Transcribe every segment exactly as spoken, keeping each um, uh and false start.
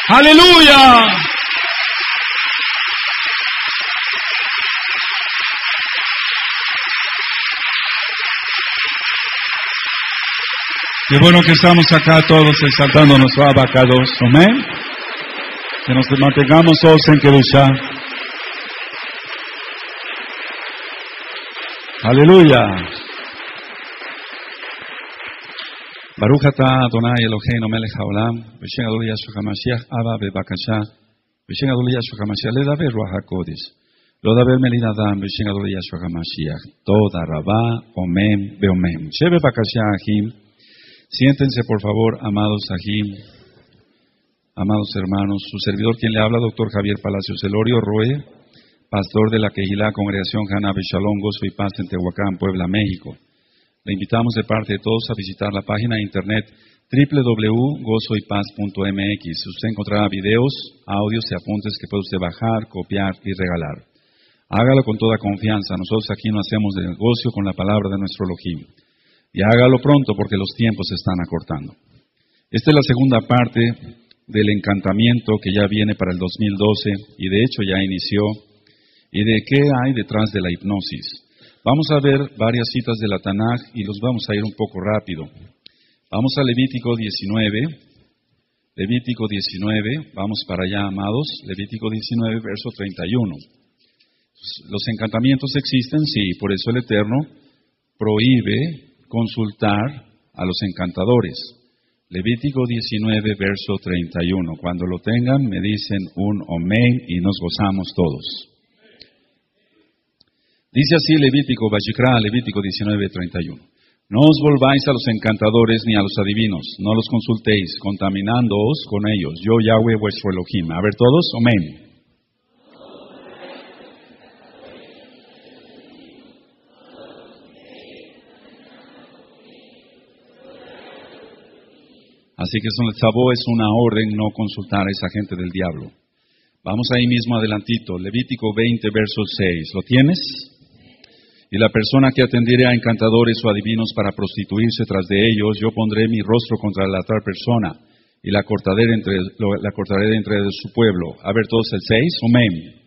Aleluya. Qué bueno que estamos acá todos exaltando nuestro abacados. Amén. Que nos mantengamos todos en Kedushá. Aleluya. Baruch atah Adonai Eloheinu melech haolam, v'shem Adonai Yeshua HaMashiach Abba bebakasha, v'shem Adonai Yeshua HaMashiach ledaber Ruach HaKodesh, lo daber melid Adam, v'shem Adonai Yeshua HaMashiach, toda rabá, omen, beomen. Shebe bakasha ahim. Siéntense, por favor, amados ahim, amados hermanos. Su servidor, quien le habla, doctor Javier Palacios Elorio Roe, pastor de la Kehilá Congregación Hanabe Shalom, Gozo y Paz en Tehuacán, Puebla, México. Le invitamos de parte de todos a visitar la página de internet doble u doble u doble u punto gozo y paz punto m x. Usted encontrará videos, audios y apuntes que puede usted bajar, copiar y regalar. Hágalo con toda confianza. Nosotros aquí no hacemos de negocio con la palabra de nuestro Elohim. Y hágalo pronto porque los tiempos se están acortando. Esta es la segunda parte del encantamiento que ya viene para el dos mil doce y de hecho ya inició. ¿Y de qué hay detrás de la hipnosis? Vamos a ver varias citas de la Tanaj y los vamos a ir un poco rápido. Vamos a Levítico diecinueve. Levítico diecinueve, vamos para allá, amados. Levítico diecinueve, verso treinta y uno. Los encantamientos existen, sí, por eso el Eterno prohíbe consultar a los encantadores. Levítico diecinueve, verso treinta y uno. Cuando lo tengan, me dicen un amén y nos gozamos todos. Dice así Levítico, Vayikra, Levítico diecinueve, treinta y uno. No os volváis a los encantadores ni a los adivinos, no los consultéis, contaminándoos con ellos. Yo, Yahweh, vuestro Elohim. A ver todos, amén. Así que el Tzavó es una orden no consultar a esa gente del diablo. Vamos ahí mismo adelantito, Levítico veinte, verso seis. ¿Lo tienes? Y la persona que atendiere a encantadores o adivinos para prostituirse tras de ellos, yo pondré mi rostro contra la tal persona y la cortaré de entre, la cortaré de entre de su pueblo. A ver todos el seis, amén.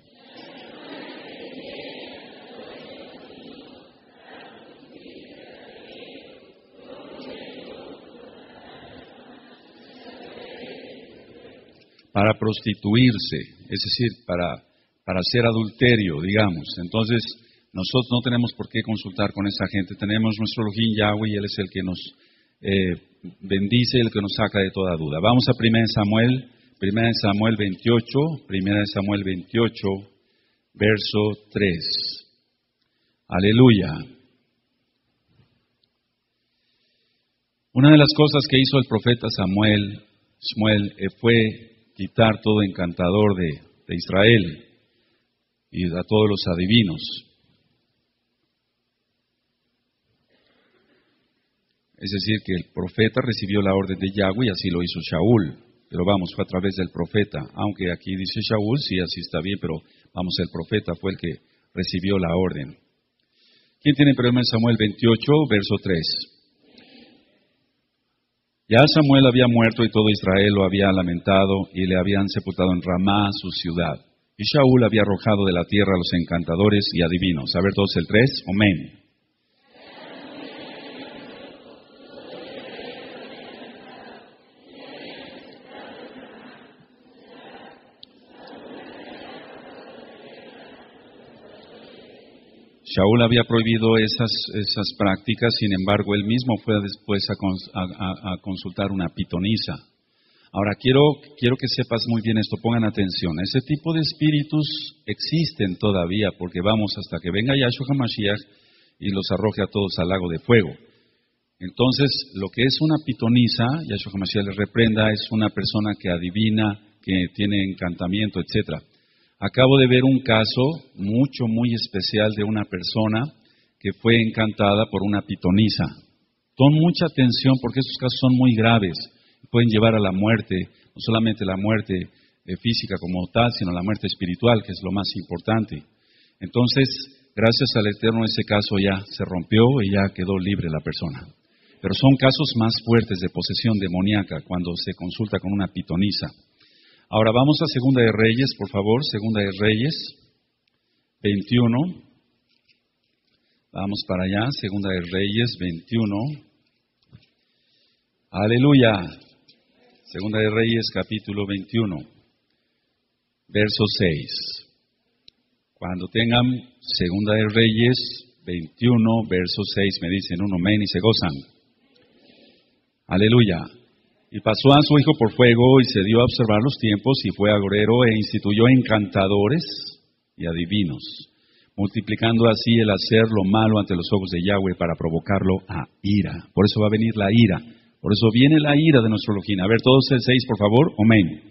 Para prostituirse, es decir, para, para hacer adulterio, digamos. Entonces, nosotros no tenemos por qué consultar con esa gente. Tenemos nuestro Elohim Yahweh y Él es el que nos eh, bendice y el que nos saca de toda duda. Vamos a primera de Samuel, primera de Samuel veintiocho, primera de Samuel veintiocho, verso tres. Aleluya. Una de las cosas que hizo el profeta Samuel, Samuel eh, fue quitar todo encantador de, de Israel y a todos los adivinos. Es decir, que el profeta recibió la orden de Yahweh y así lo hizo Shaul. Pero vamos, fue a través del profeta. Aunque aquí dice Shaul, sí, así está bien, pero vamos, el profeta fue el que recibió la orden. ¿Quién tiene problema en Samuel veintiocho, verso tres? Ya Samuel había muerto y todo Israel lo había lamentado y le habían sepultado en Ramá, su ciudad. Y Shaul había arrojado de la tierra a los encantadores y adivinos. A ver todos el tres, amén. Shaul había prohibido esas, esas prácticas, sin embargo, él mismo fue después a, cons, a, a, a consultar una pitonisa. Ahora, quiero, quiero que sepas muy bien esto, pongan atención. Ese tipo de espíritus existen todavía, porque vamos hasta que venga Yahshua HaMashiach y los arroje a todos al lago de fuego. Entonces, lo que es una pitonisa, Yahshua HaMashiach les reprenda, es una persona que adivina, que tiene encantamiento, etcétera. Acabo de ver un caso mucho, muy especial de una persona que fue encantada por una pitonisa. Pon mucha atención porque estos casos son muy graves. Pueden llevar a la muerte, no solamente la muerte eh, física como tal, sino la muerte espiritual, que es lo más importante. Entonces, gracias al Eterno, ese caso ya se rompió y ya quedó libre la persona. Pero son casos más fuertes de posesión demoníaca cuando se consulta con una pitonisa. Ahora vamos a Segunda de Reyes, por favor, Segunda de Reyes veintiuno. Vamos para allá, Segunda de Reyes veintiuno. Aleluya. Segunda de Reyes capítulo veintiuno, verso seis. Cuando tengan Segunda de Reyes veintiuno, verso seis, me dicen un amén y se gozan. Aleluya. Y pasó a su hijo por fuego y se dio a observar los tiempos y fue agorero e instituyó encantadores y adivinos, multiplicando así el hacer lo malo ante los ojos de Yahweh para provocarlo a ira. Por eso va a venir la ira. Por eso viene la ira de nuestro Elohim. A ver, todos el seis, por favor. Amén.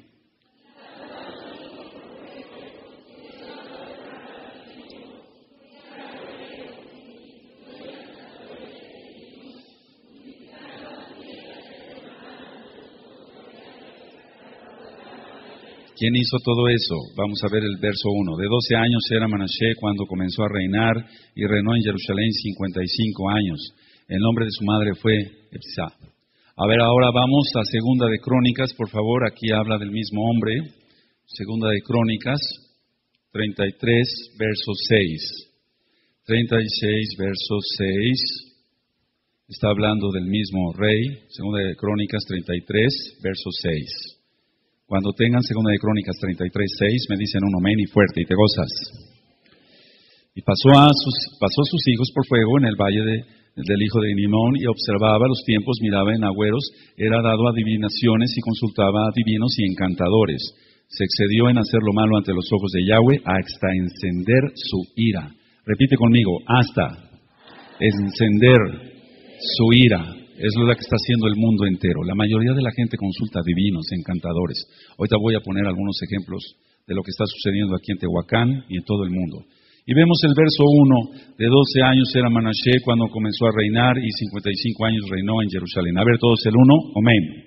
¿Quién hizo todo eso? Vamos a ver el verso uno. De doce años era Manashe cuando comenzó a reinar y reinó en Jerusalén cincuenta y cinco años. El nombre de su madre fue Epsá. A ver, ahora vamos a Segunda de Crónicas, por favor. Aquí habla del mismo hombre. Segunda de Crónicas, treinta y tres, verso seis. treinta y seis, verso seis. Está hablando del mismo rey. Segunda de Crónicas, treinta y tres, verso seis. Cuando tengan Segunda de Crónicas treinta y tres, seis, me dicen un amén y fuerte y te gozas. Y pasó a sus, pasó sus hijos por fuego en el valle de, del hijo de Nimón y observaba los tiempos, miraba en agüeros, era dado a adivinaciones y consultaba a divinos y encantadores. Se excedió en hacer lo malo ante los ojos de Yahweh hasta encender su ira. Repite conmigo, hasta encender su ira. Es lo que está haciendo el mundo entero. La mayoría de la gente consulta divinos, encantadores. Ahorita voy a poner algunos ejemplos de lo que está sucediendo aquí en Tehuacán y en todo el mundo. Y vemos el verso uno. De doce años era Manashe cuando comenzó a reinar y cincuenta y cinco años reinó en Jerusalén. A ver todos el uno. Amén.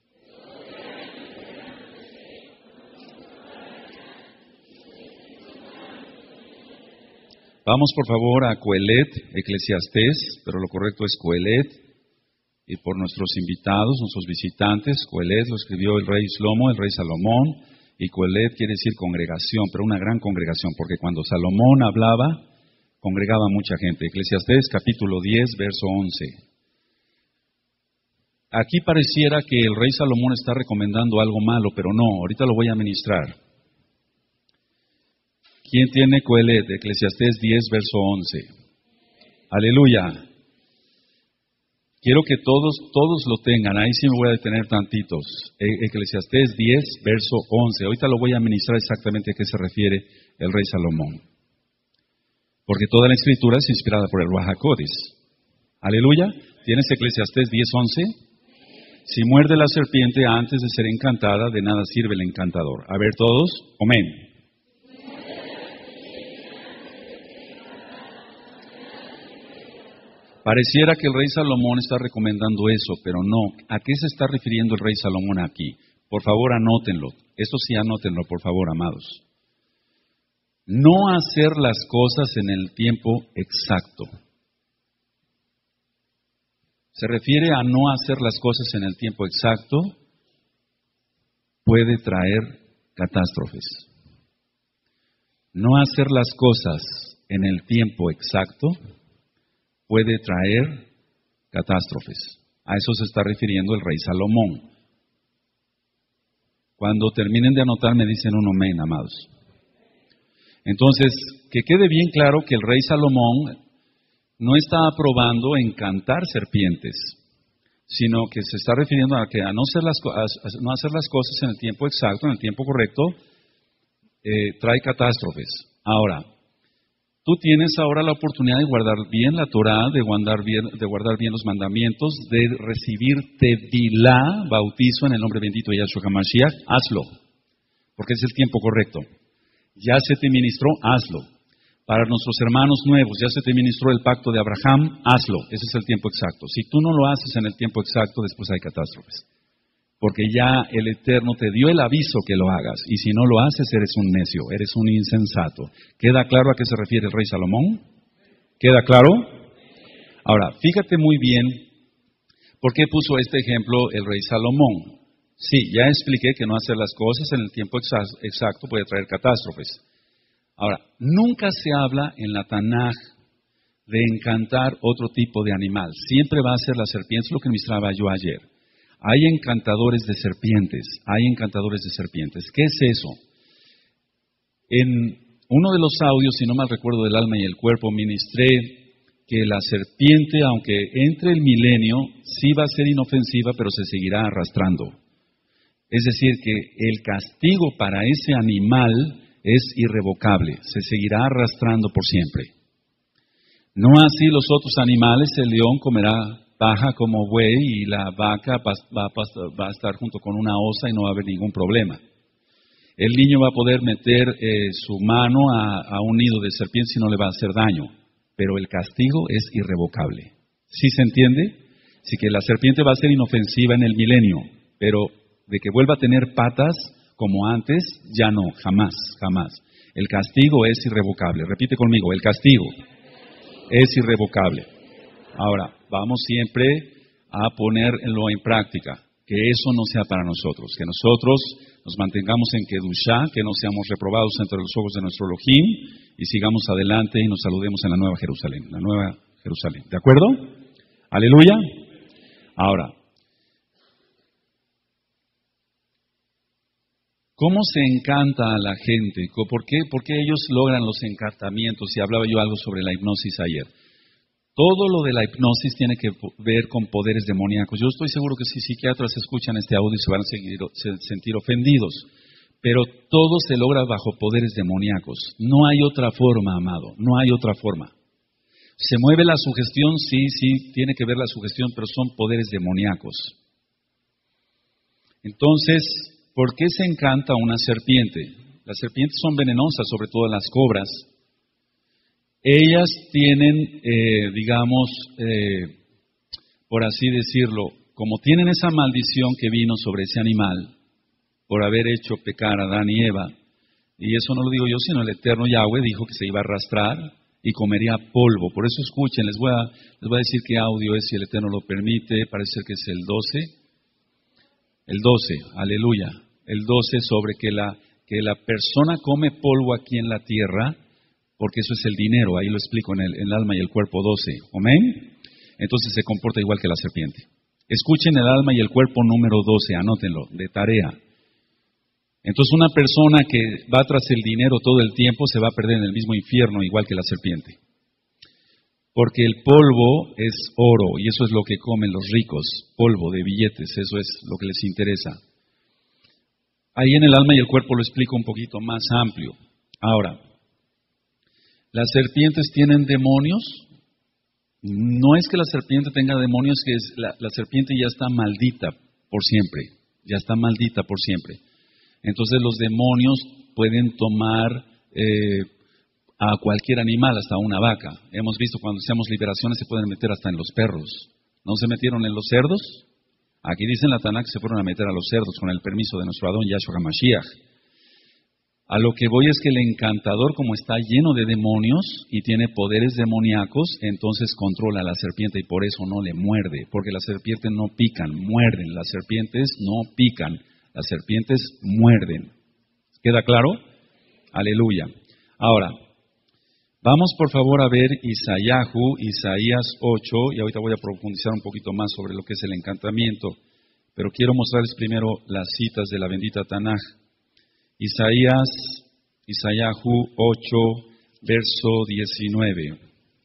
Vamos por favor a Coelet, Eclesiastés, pero lo correcto es Coelet. Y por nuestros invitados, nuestros visitantes, Coelet lo escribió el rey Shlomo, el rey Salomón, y Coelet quiere decir congregación, pero una gran congregación, porque cuando Salomón hablaba, congregaba mucha gente. Eclesiastés capítulo diez, verso once. Aquí pareciera que el rey Salomón está recomendando algo malo, pero no, ahorita lo voy a ministrar. ¿Quién tiene Coelet? Eclesiastés diez, verso once. Aleluya. Quiero que todos, todos lo tengan. Ahí sí me voy a detener tantitos. Eclesiastés diez, verso once. Ahorita lo voy a ministrar exactamente a qué se refiere el rey Salomón. Porque toda la escritura es inspirada por el Ruach HaKodesh. Aleluya. ¿Tienes Eclesiastés diez, once? Si muerde la serpiente antes de ser encantada, de nada sirve el encantador. A ver todos. Amén. Pareciera que el rey Salomón está recomendando eso, pero no. ¿A qué se está refiriendo el rey Salomón aquí? Por favor, anótenlo. Esto sí, anótenlo, por favor, amados. No hacer las cosas en el tiempo exacto. Se refiere a no hacer las cosas en el tiempo exacto, puede traer catástrofes. No hacer las cosas en el tiempo exacto puede traer catástrofes. A eso se está refiriendo el rey Salomón. Cuando terminen de anotar me dicen un amén, amados. Entonces, que quede bien claro que el rey Salomón no está aprobando encantar serpientes, sino que se está refiriendo a que a no hacer las, a no hacer las cosas en el tiempo exacto, en el tiempo correcto, eh, trae catástrofes. Ahora, tú tienes ahora la oportunidad de guardar bien la Torah, de guardar bien, de guardar bien los mandamientos, de recibir tevilá, bautizo en el nombre bendito de Yahshua HaMashiach. Hazlo, porque es el tiempo correcto. Ya se te ministró, hazlo. Para nuestros hermanos nuevos, ya se te ministró el pacto de Abraham, hazlo. Ese es el tiempo exacto. Si tú no lo haces en el tiempo exacto, después hay catástrofes. Porque ya el Eterno te dio el aviso que lo hagas. Y si no lo haces, eres un necio, eres un insensato. ¿Queda claro a qué se refiere el rey Salomón? ¿Queda claro? Ahora, fíjate muy bien, ¿por qué puso este ejemplo el rey Salomón? Sí, ya expliqué que no hacer las cosas en el tiempo exa- exacto puede traer catástrofes. Ahora, nunca se habla en la Tanaj de encantar otro tipo de animal. Siempre va a ser la serpiente, es lo que ministraba yo ayer. Hay encantadores de serpientes, hay encantadores de serpientes. ¿Qué es eso? En uno de los audios, si no mal recuerdo, del alma y el cuerpo, ministré que la serpiente, aunque entre el milenio, sí va a ser inofensiva, pero se seguirá arrastrando. Es decir, que el castigo para ese animal es irrevocable, se seguirá arrastrando por siempre. No así los otros animales, el león comerá paja como buey y la vaca va, va, va a estar junto con una osa y no va a haber ningún problema. El niño va a poder meter eh, su mano a, a un nido de serpiente y no le va a hacer daño, pero el castigo es irrevocable. ¿Sí se entiende? Así que la serpiente va a ser inofensiva en el milenio, pero de que vuelva a tener patas como antes, ya no, jamás, jamás. El castigo es irrevocable. Repite conmigo, el castigo es irrevocable. Ahora, vamos siempre a ponerlo en práctica, que eso no sea para nosotros, que nosotros nos mantengamos en Kedushá, que no seamos reprobados entre los ojos de nuestro Elohim y sigamos adelante y nos saludemos en la Nueva Jerusalén, la Nueva Jerusalén. ¿De acuerdo? Aleluya. Ahora, ¿cómo se encanta a la gente? ¿Por qué? ¿Por qué ellos logran los encantamientos? Y hablaba yo algo sobre la hipnosis ayer. Todo lo de la hipnosis tiene que ver con poderes demoníacos. Yo estoy seguro que si psiquiatras escuchan este audio se van a seguir, se, sentir ofendidos. Pero todo se logra bajo poderes demoníacos. No hay otra forma, amado. No hay otra forma. ¿Se mueve la sugestión? Sí, sí, tiene que ver la sugestión, pero son poderes demoníacos. Entonces, ¿por qué se encanta una serpiente? Las serpientes son venenosas, sobre todo las cobras. Ellas tienen, eh, digamos, eh, por así decirlo, como tienen esa maldición que vino sobre ese animal por haber hecho pecar a Adán y Eva, y eso no lo digo yo, sino el eterno Yahweh dijo que se iba a arrastrar y comería polvo. Por eso escuchen, les voy a, les voy a decir qué audio es, si el eterno lo permite, parece que es el doce. El doce, aleluya. El doce sobre que la, que la persona come polvo aquí en la tierra, porque eso es el dinero, ahí lo explico en el, en el alma y el cuerpo doce. ¿Amén? Entonces se comporta igual que la serpiente. Escuchen el alma y el cuerpo número doce, anótenlo, de tarea. Entonces una persona que va tras el dinero todo el tiempo se va a perder en el mismo infierno igual que la serpiente. Porque el polvo es oro y eso es lo que comen los ricos, polvo de billetes, eso es lo que les interesa. Ahí en el alma y el cuerpo lo explico un poquito más amplio. Ahora, ¿las serpientes tienen demonios? No es que la serpiente tenga demonios, que es la, la serpiente ya está maldita por siempre, ya está maldita por siempre. Entonces los demonios pueden tomar eh, a cualquier animal, hasta una vaca. Hemos visto cuando hacemos liberaciones se pueden meter hasta en los perros. ¿No se metieron en los cerdos? Aquí dice en la Tanakh que se fueron a meter a los cerdos con el permiso de nuestro Adón Yahshua HaMashiach. A lo que voy es que el encantador, como está lleno de demonios y tiene poderes demoníacos, entonces controla a la serpiente y por eso no le muerde, porque las serpientes no pican, muerden. Las serpientes no pican, las serpientes muerden. ¿Queda claro? Aleluya. Ahora, vamos por favor a ver Isayahu, Isaías ocho, y ahorita voy a profundizar un poquito más sobre lo que es el encantamiento, pero quiero mostrarles primero las citas de la bendita Tanaj. Isaías, Isayahu ocho, verso diecinueve.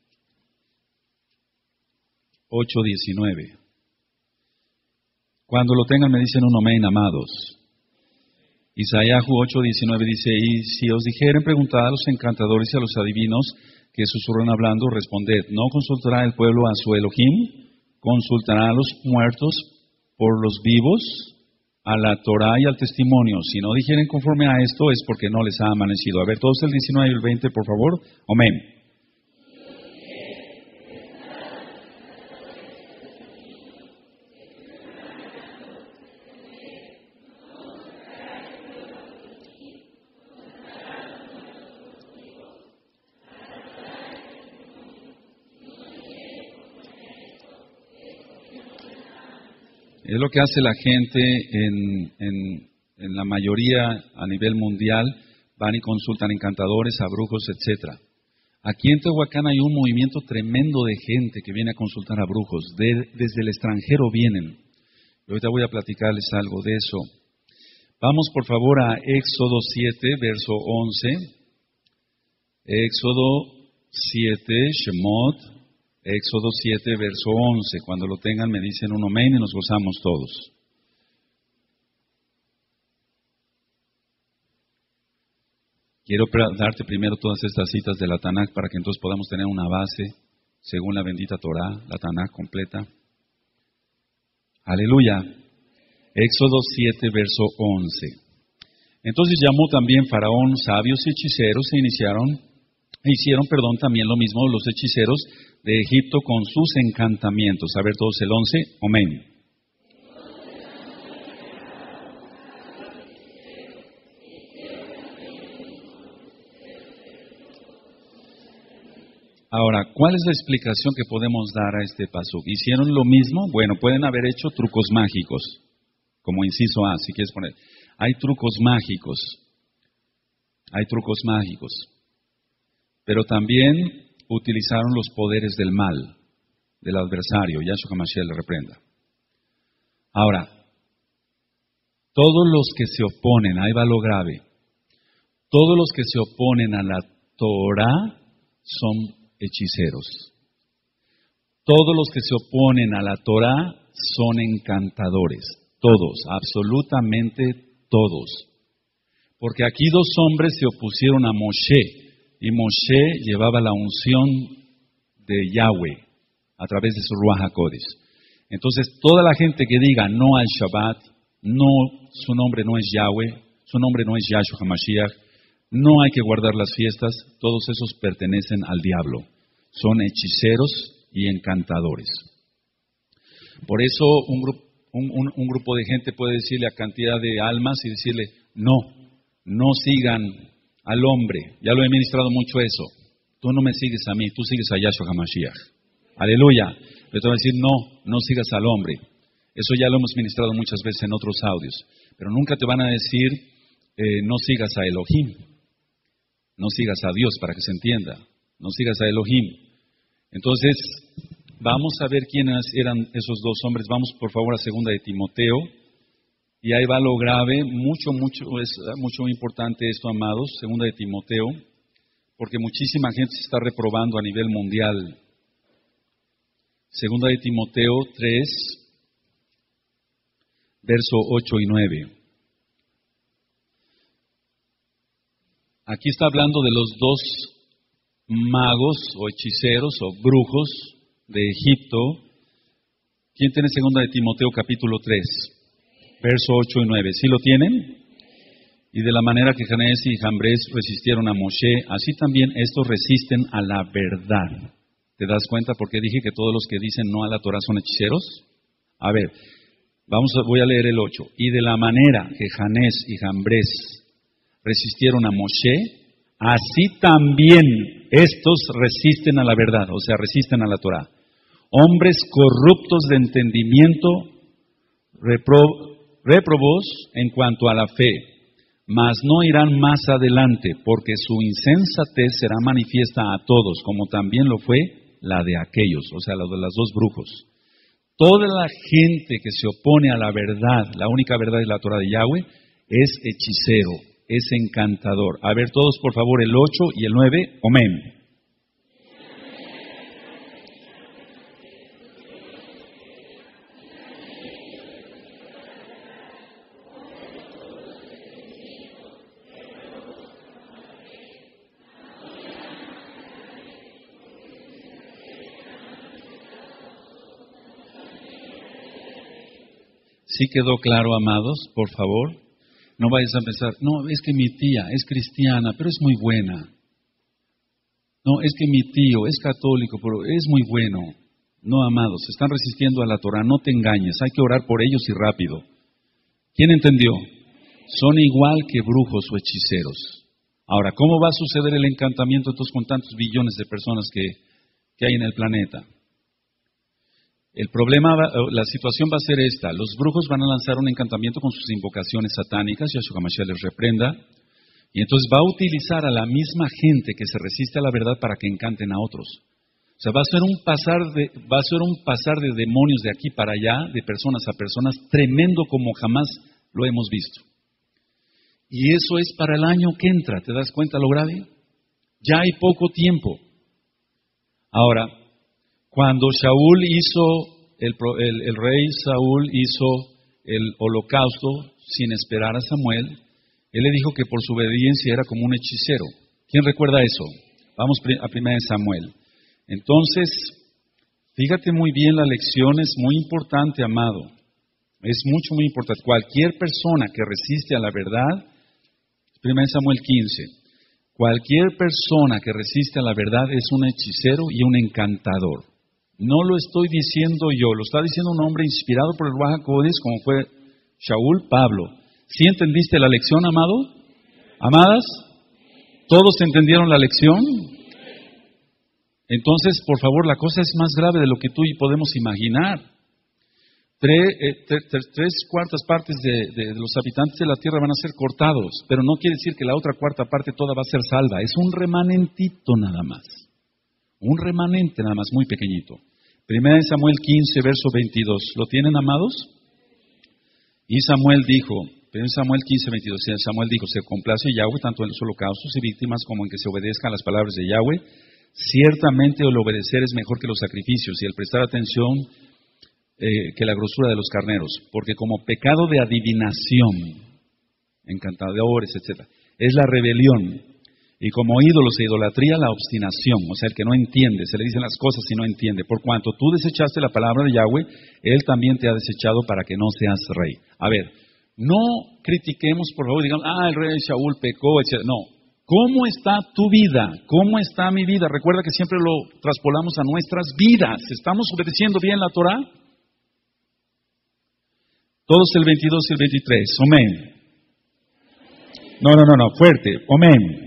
ocho, diecinueve. Cuando lo tengan me dicen un amén, amados. Isayahu ocho, diecinueve dice, y si os dijeren, preguntad a los encantadores y a los adivinos que susurran hablando, responded, ¿no consultará el pueblo a su Elohim? ¿Consultará a los muertos por los vivos? A la Torah y al testimonio. Si no dijeren conforme a esto, es porque no les ha amanecido. A ver, todos el diecinueve y el veinte, por favor. Amén. Es lo que hace la gente en, en, en la mayoría a nivel mundial. Van y consultan encantadores, a brujos, etcétera. Aquí en Tehuacán hay un movimiento tremendo de gente que viene a consultar a brujos. De, desde el extranjero vienen. Y ahorita voy a platicarles algo de eso. Vamos por favor a Éxodo siete, verso once. Éxodo siete, Shemot. Éxodo siete, verso once. Cuando lo tengan me dicen un amén y nos gozamos todos. Quiero darte primero todas estas citas de la Tanaj para que entonces podamos tener una base según la bendita Torah, la Tanaj completa. Aleluya. Éxodo siete, verso once. Entonces llamó también Faraón sabios y hechiceros e iniciaron, e hicieron, perdón, también lo mismo los hechiceros de Egipto con sus encantamientos. A ver todos el once, amén. Ahora, ¿cuál es la explicación que podemos dar a este pasuk? ¿Hicieron lo mismo? Bueno, pueden haber hecho trucos mágicos, como inciso A, si quieres poner. Hay trucos mágicos, hay trucos mágicos, pero también utilizaron los poderes del mal, del adversario. Yahshua HaMashiach le reprenda. Ahora, todos los que se oponen, ahí va lo grave, todos los que se oponen a la Torah son hechiceros. Todos los que se oponen a la Torah son encantadores. Todos, absolutamente todos. Porque aquí dos hombres se opusieron a Moshe, y Moshe llevaba la unción de Yahweh a través de su Ruach HaKodesh. Entonces, toda la gente que diga no al Shabbat, no, su nombre no es Yahweh, su nombre no es Yahshua HaMashiach, no hay que guardar las fiestas, todos esos pertenecen al diablo. Son hechiceros y encantadores. Por eso un, gru- un, un, un grupo de gente puede decirle a cantidad de almas y decirle, no, no sigan al hombre. Ya lo he ministrado mucho eso. Tú no me sigues a mí, tú sigues a Yahshua HaMashiach. Aleluya. Pero te voy a decir, no, no sigas al hombre. Eso ya lo hemos ministrado muchas veces en otros audios. Pero nunca te van a decir, eh, no sigas a Elohim. No sigas a Dios, para que se entienda. No sigas a Elohim. Entonces, vamos a ver quiénes eran esos dos hombres. Vamos, por favor, a segunda de Timoteo. Y ahí va lo grave. Mucho, mucho, es mucho importante esto, amados. Segunda de Timoteo. Porque muchísima gente se está reprobando a nivel mundial. Segunda de Timoteo tres, verso ocho y nueve. Aquí está hablando de los dos magos o hechiceros o brujos de Egipto. ¿Quién tiene segunda de Timoteo capítulo tres, verso ocho y nueve? ¿Sí lo tienen? Y de la manera que Janés y Jambres resistieron a Moshe, así también estos resisten a la verdad. ¿Te das cuenta por qué dije que todos los que dicen no a la Torah son hechiceros? A ver, vamos a, voy a leer el ocho. Y de la manera que Janés y Jambres resistieron a Moshe, así también estos resisten a la verdad, o sea, resisten a la Torah. Hombres corruptos de entendimiento, repro, réprobos en cuanto a la fe, mas no irán más adelante, porque su insensatez será manifiesta a todos, como también lo fue la de aquellos, o sea, la de los dos brujos. Toda la gente que se opone a la verdad, la única verdad es la Torah de Yahweh, es hechicero, es encantador. A ver todos, por favor, el ocho y el nueve. Amén. ¿Sí quedó claro, amados? Por favor. No vayas a pensar, no, es que mi tía es cristiana, pero es muy buena. No, es que mi tío es católico, pero es muy bueno. No, amados, se están resistiendo a la Torah, no te engañes, hay que orar por ellos y rápido. ¿Quién entendió? Son igual que brujos o hechiceros. Ahora, ¿cómo va a suceder el encantamiento entonces con tantos billones de personas que, que hay en el planeta? El problema, va, la situación va a ser esta. Los brujos van a lanzar un encantamiento con sus invocaciones satánicas, Yahshua HaMashiach les reprenda, y entonces va a utilizar a la misma gente que se resiste a la verdad para que encanten a otros. O sea, va a ser un pasar de, va a ser un pasar de demonios de aquí para allá, de personas a personas, tremendo como jamás lo hemos visto. Y eso es para el año que entra, ¿te das cuenta lo grave? Ya hay poco tiempo. Ahora, cuando Shaul hizo, el, el, el rey Saúl hizo el holocausto sin esperar a Samuel, él le dijo que por su obediencia era como un hechicero. ¿Quién recuerda eso? Vamos a primera de Samuel. Entonces, fíjate muy bien, la lección es muy importante, amado. Es mucho, muy importante. Cualquier persona que resiste a la verdad, primera de Samuel quince, cualquier persona que resiste a la verdad es un hechicero y un encantador. No lo estoy diciendo yo, lo está diciendo un hombre inspirado por el Ruach HaKodesh, como fue Shaul, Pablo. ¿Sí entendiste la lección, amado? ¿Amadas? ¿Todos entendieron la lección? Entonces, por favor, la cosa es más grave de lo que tú y podemos imaginar. Tres, eh, tres, tres, tres cuartas partes de, de, de los habitantes de la tierra van a ser cortados, pero no quiere decir que la otra cuarta parte toda va a ser salva. Es un remanentito nada más. Un remanente nada más, muy pequeñito. Primera de Samuel quince, verso veintidós. ¿Lo tienen, amados? Y Samuel dijo, primera de Samuel quince, veintidós, Samuel dijo, se complace Yahweh tanto en los holocaustos y víctimas como en que se obedezcan las palabras de Yahweh. Ciertamente el obedecer es mejor que los sacrificios y el prestar atención eh, que la grosura de los carneros, porque como pecado de adivinación, encantadores, etcétera, es la rebelión. Y como ídolos e idolatría, la obstinación, o sea, el que no entiende, se le dicen las cosas y no entiende. Por cuanto tú desechaste la palabra de Yahweh, Él también te ha desechado para que no seas rey. A ver, no critiquemos, por favor, digamos, ah, el rey Shaul pecó, etcétera. No, ¿cómo está tu vida? ¿Cómo está mi vida? Recuerda que siempre lo traspolamos a nuestras vidas. ¿Estamos obedeciendo bien la Torah? Todos el veintidós y el veintitrés, amén. No, no, no, no, fuerte, amén.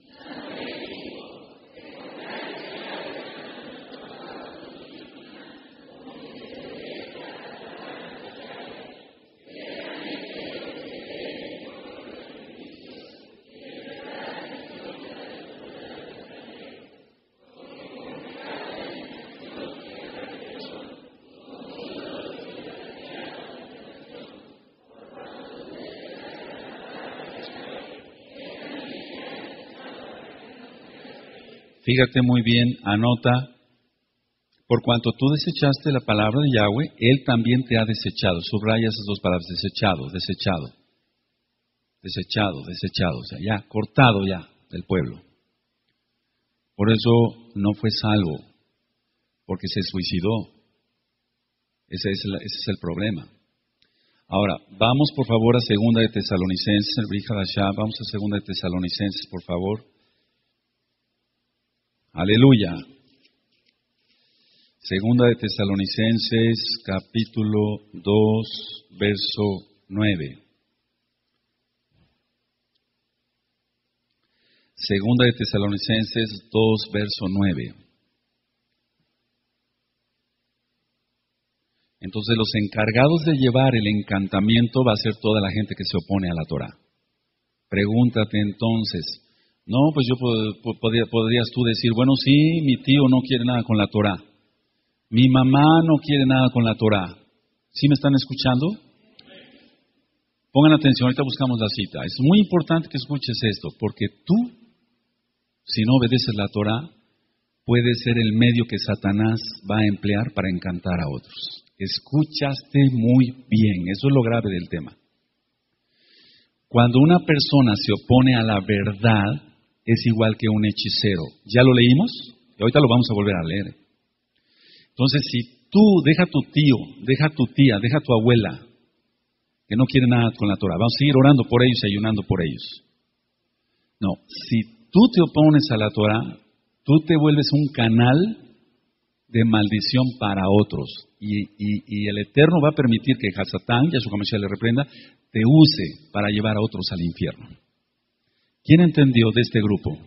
Fíjate muy bien, anota, por cuanto tú desechaste la palabra de Yahweh, Él también te ha desechado. Subraya esas dos palabras, desechado, desechado, desechado, desechado, o sea, ya, cortado ya del pueblo. Por eso no fue salvo, porque se suicidó. Ese es el, ese es el problema. Ahora, vamos por favor a Segunda de Tesalonicenses, el Brihadashá, vamos a Segunda de Tesalonicenses, por favor. Aleluya. Segunda de Tesalonicenses, capítulo dos, verso nueve. Segunda de Tesalonicenses dos, verso nueve. Entonces los encargados de llevar el encantamiento va a ser toda la gente que se opone a la Torah. Pregúntate entonces, no, pues yo podría, podrías tú decir, bueno, sí, mi tío no quiere nada con la Torah. Mi mamá no quiere nada con la Torah. ¿Sí me están escuchando? Pongan atención, ahorita buscamos la cita. Es muy importante que escuches esto, porque tú, si no obedeces la Torah, puedes ser el medio que Satanás va a emplear para encantar a otros. Escuchaste muy bien, eso es lo grave del tema. Cuando una persona se opone a la verdad, es igual que un hechicero. ¿Ya lo leímos? Y ahorita lo vamos a volver a leer. Entonces, si tú, deja a tu tío, deja a tu tía, deja a tu abuela, que no quiere nada con la Torah, vamos a seguir orando por ellos y ayunando por ellos. No, si tú te opones a la Torah, tú te vuelves un canal de maldición para otros. Y, y, y el Eterno va a permitir que Hasatán, Yahshua HaMashiach le reprenda, te use para llevar a otros al infierno. ¿Quién entendió de este grupo?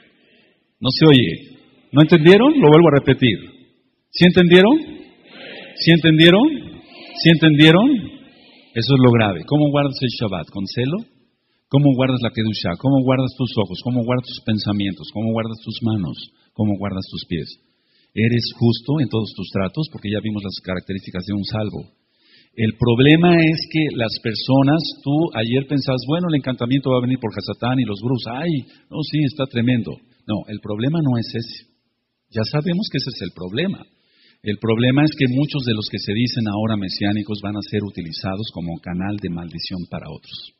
¿No se oye? ¿No entendieron? Lo vuelvo a repetir. ¿Sí entendieron? ¿Sí entendieron? ¿Sí entendieron? Eso es lo grave. ¿Cómo guardas el Shabbat? ¿Con celo? ¿Cómo guardas la Kedushá? ¿Cómo guardas tus ojos? ¿Cómo guardas tus pensamientos? ¿Cómo guardas tus manos? ¿Cómo guardas tus pies? ¿Eres justo en todos tus tratos? Porque ya vimos las características de un salvo. El problema es que las personas, tú ayer pensabas, bueno, el encantamiento va a venir por Hasatán y los gurús. Ay, no, sí, está tremendo. No, el problema no es ese. Ya sabemos que ese es el problema. El problema es que muchos de los que se dicen ahora mesiánicos van a ser utilizados como canal de maldición para otros.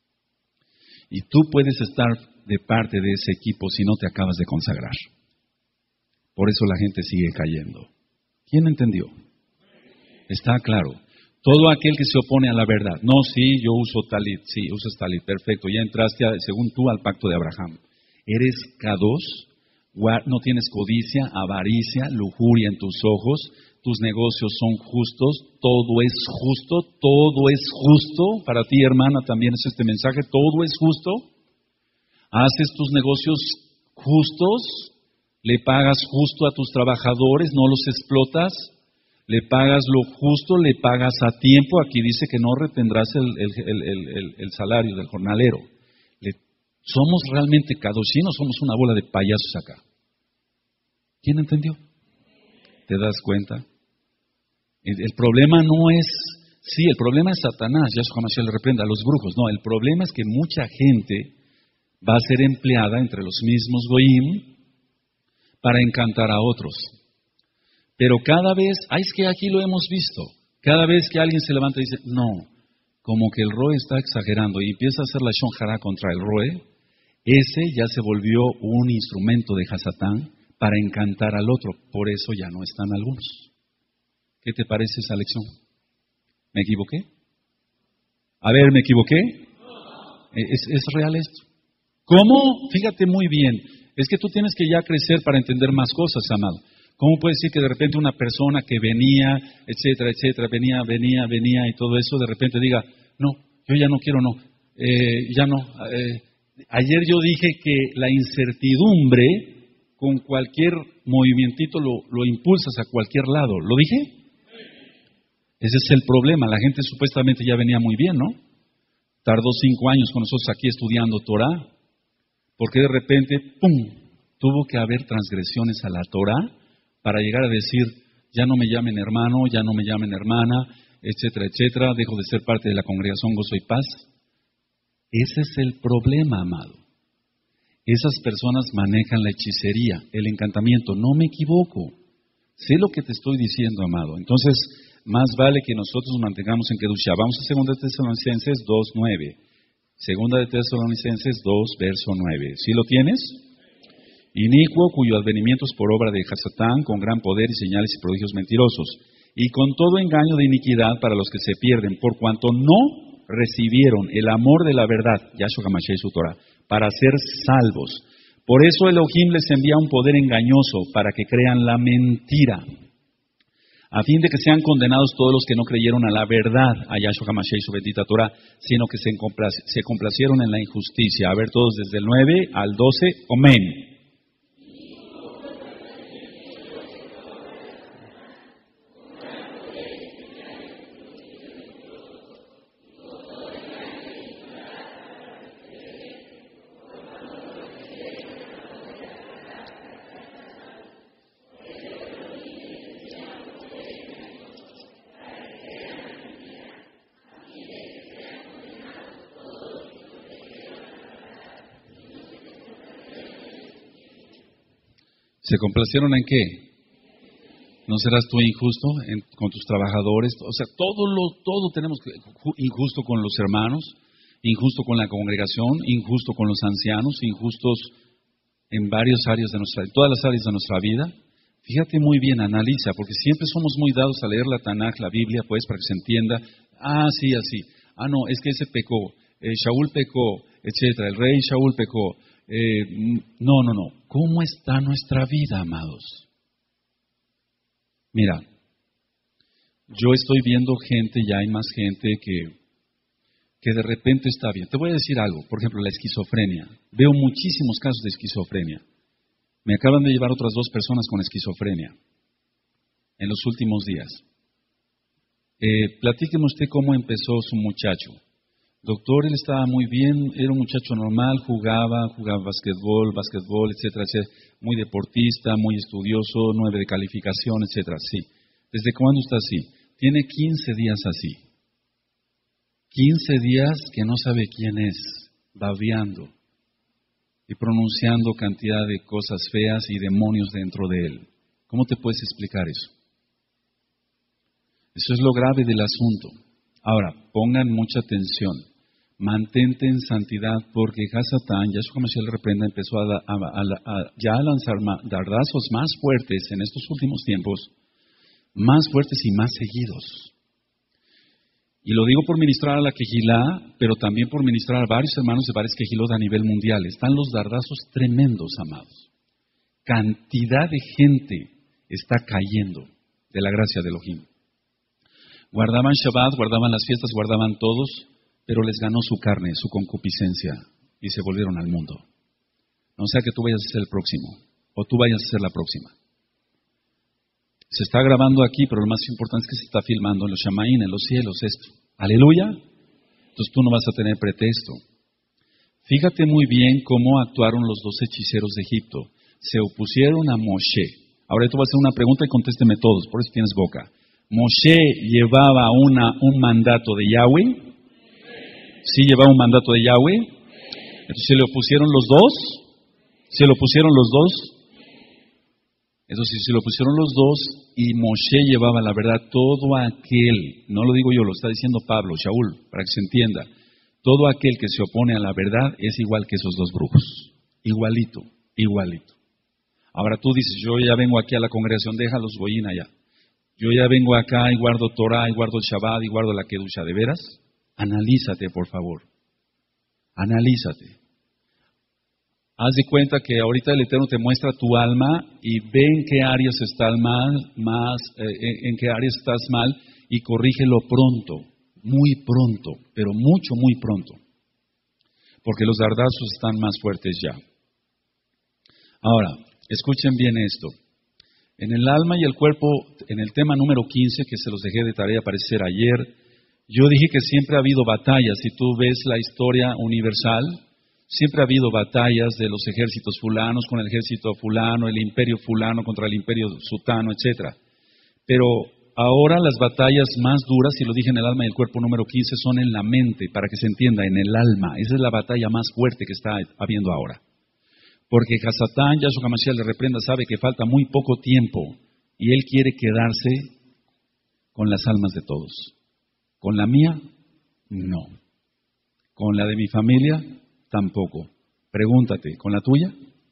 Y tú puedes estar de parte de ese equipo si no te acabas de consagrar. Por eso la gente sigue cayendo. ¿Quién entendió? Está claro. Todo aquel que se opone a la verdad. No, sí, yo uso talit. Sí, usas talit. Perfecto. Ya entraste, a, según tú, al pacto de Abraham. Eres kadosh, no tienes codicia, avaricia, lujuria en tus ojos. Tus negocios son justos. Todo es justo. Todo es justo. Para ti, hermana, también es este mensaje. Todo es justo. Haces tus negocios justos. Le pagas justo a tus trabajadores. No los explotas. Le pagas lo justo, le pagas a tiempo. Aquí dice que no retendrás el, el, el, el, el salario del jornalero. Le, ¿Somos realmente kadoshim o somos una bola de payasos acá? ¿Quién entendió? ¿Te das cuenta? El, el problema no es, sí, el problema es Satanás, Yahshua HaMashiach le reprenda a los brujos. No, el problema es que mucha gente va a ser empleada entre los mismos goyim para encantar a otros. Pero cada vez, ah, es que aquí lo hemos visto, cada vez que alguien se levanta y dice, no, como que el Roe está exagerando y empieza a hacer la Shon Hara contra el Roe, ese ya se volvió un instrumento de Hasatán para encantar al otro, por eso ya no están algunos. ¿Qué te parece esa lección? ¿Me equivoqué? A ver, ¿me equivoqué? ¿Es, es real esto? ¿Cómo? Fíjate muy bien, es que tú tienes que ya crecer para entender más cosas, amado. ¿Cómo puede decir que de repente una persona que venía, etcétera, etcétera, venía, venía, venía y todo eso, de repente diga, no, yo ya no quiero, no, eh, ya no. Eh, ayer yo dije que la incertidumbre, con cualquier movimientito lo, lo impulsas a cualquier lado. ¿Lo dije? Ese es el problema. La gente supuestamente ya venía muy bien, ¿no? Tardó cinco años con nosotros aquí estudiando Torah, porque de repente, ¡pum!, tuvo que haber transgresiones a la Torah para llegar a decir, ya no me llamen hermano, ya no me llamen hermana, etcétera, etcétera, dejo de ser parte de la congregación Gozo y Paz. Ese es el problema, amado. Esas personas manejan la hechicería, el encantamiento. No me equivoco. Sé lo que te estoy diciendo, amado. Entonces, más vale que nosotros nos mantengamos en Kedushá. Vamos a Segunda de Tesalonicenses dos, nueve. Segunda de Tesalonicenses dos, verso nueve. ¿Sí lo tienes? Inicuo, cuyo advenimiento es por obra de Hasatán, con gran poder y señales y prodigios mentirosos, y con todo engaño de iniquidad para los que se pierden, por cuanto no recibieron el amor de la verdad, Yahshua HaMashiach y su Torah, para ser salvos. Por eso Elohim les envía un poder engañoso, para que crean la mentira, a fin de que sean condenados todos los que no creyeron a la verdad, a Yahshua HaMashiach y su bendita Torah, sino que se, complac- se complacieron en la injusticia. A ver todos desde el nueve al doce, amén. ¿Se complacieron en qué? ¿No serás tú injusto en, con tus trabajadores? O sea, todo lo, todo tenemos que, injusto con los hermanos, injusto con la congregación, injusto con los ancianos, injustos en varias áreas de nuestra, en todas las áreas de nuestra vida. Fíjate muy bien, analiza, porque siempre somos muy dados a leer la Tanaj, la Biblia, pues, para que se entienda. Ah, sí, así. Ah, no, es que ese pecó, eh, Shaul pecó, etcétera. El rey Shaul pecó. Eh, no, no, no. ¿Cómo está nuestra vida, amados? Mira, yo estoy viendo gente, ya hay más gente que, que de repente está bien. Te voy a decir algo, por ejemplo, la esquizofrenia. Veo muchísimos casos de esquizofrenia. Me acaban de llevar otras dos personas con esquizofrenia en los últimos días. Eh, platíqueme usted cómo empezó su muchacho. Doctor, él estaba muy bien, era un muchacho normal, jugaba, jugaba básquetbol, básquetbol, etcétera, etcétera. Muy deportista, muy estudioso, nueve de calificación, etcétera. Sí. ¿Desde cuándo está así? Tiene quince días así. quince días que no sabe quién es, babeando y pronunciando cantidad de cosas feas y demonios dentro de él. ¿Cómo te puedes explicar eso? Eso es lo grave del asunto. Ahora, pongan mucha atención. Mantente en santidad porque Hasatán, Yahshua Mashiach le reprenda, empezó a, a, a, a, ya a lanzar ma, dardazos más fuertes en estos últimos tiempos, más fuertes y más seguidos. Y lo digo por ministrar a la Quejilá, pero también por ministrar a varios hermanos de varias Quejilot a nivel mundial. Están los dardazos tremendos, amados. Cantidad de gente está cayendo de la gracia de Elohim. Guardaban Shabbat, guardaban las fiestas, guardaban todos, pero les ganó su carne, su concupiscencia, y se volvieron al mundo. No sea que tú vayas a ser el próximo, o tú vayas a ser la próxima. Se está grabando aquí, pero lo más importante es que se está filmando en los Shamaín, en los cielos, esto. Aleluya. Entonces tú no vas a tener pretexto. Fíjate muy bien cómo actuaron los dos hechiceros de Egipto. Se opusieron a Moshe. Ahora te voy a hacer una pregunta y contésteme todos, por eso tienes boca. ¿Moshe llevaba una, un mandato de Yahweh? ¿Sí llevaba un mandato de Yahweh? Entonces, ¿se le opusieron los dos? ¿Se le opusieron los dos? Entonces, si se lo pusieron los dos y Moshe llevaba la verdad, todo aquel, no lo digo yo, lo está diciendo Pablo, Shaul, para que se entienda, todo aquel que se opone a la verdad es igual que esos dos brujos. Igualito, igualito. Ahora tú dices, yo ya vengo aquí a la congregación, déjalos goyín allá. Yo ya vengo acá y guardo Torah, y guardo el Shabbat, y guardo la Kedusha. ¿De veras? Analízate, por favor. Analízate. Haz de cuenta que ahorita el Eterno te muestra tu alma y ve en qué áreas estás mal, más, eh, en qué áreas estás mal y corrígelo pronto, muy pronto, pero mucho, muy pronto. Porque los dardazos están más fuertes ya. Ahora, escuchen bien esto. En el alma y el cuerpo, en el tema número quince, que se los dejé de tarea aparecer ayer, yo dije que siempre ha habido batallas. Si tú ves la historia universal, siempre ha habido batallas de los ejércitos fulanos con el ejército fulano, el imperio fulano contra el imperio sutano, etcétera. Pero ahora las batallas más duras, y lo dije en el alma y el cuerpo número quince, son en la mente, para que se entienda, en el alma. Esa es la batalla más fuerte que está habiendo ahora. Porque Hasatán, Yahshua HaMashiach le reprenda, sabe que falta muy poco tiempo y él quiere quedarse con las almas de todos. ¿Con la mía? No. ¿Con la de mi familia? Tampoco. Pregúntate, ¿con la tuya?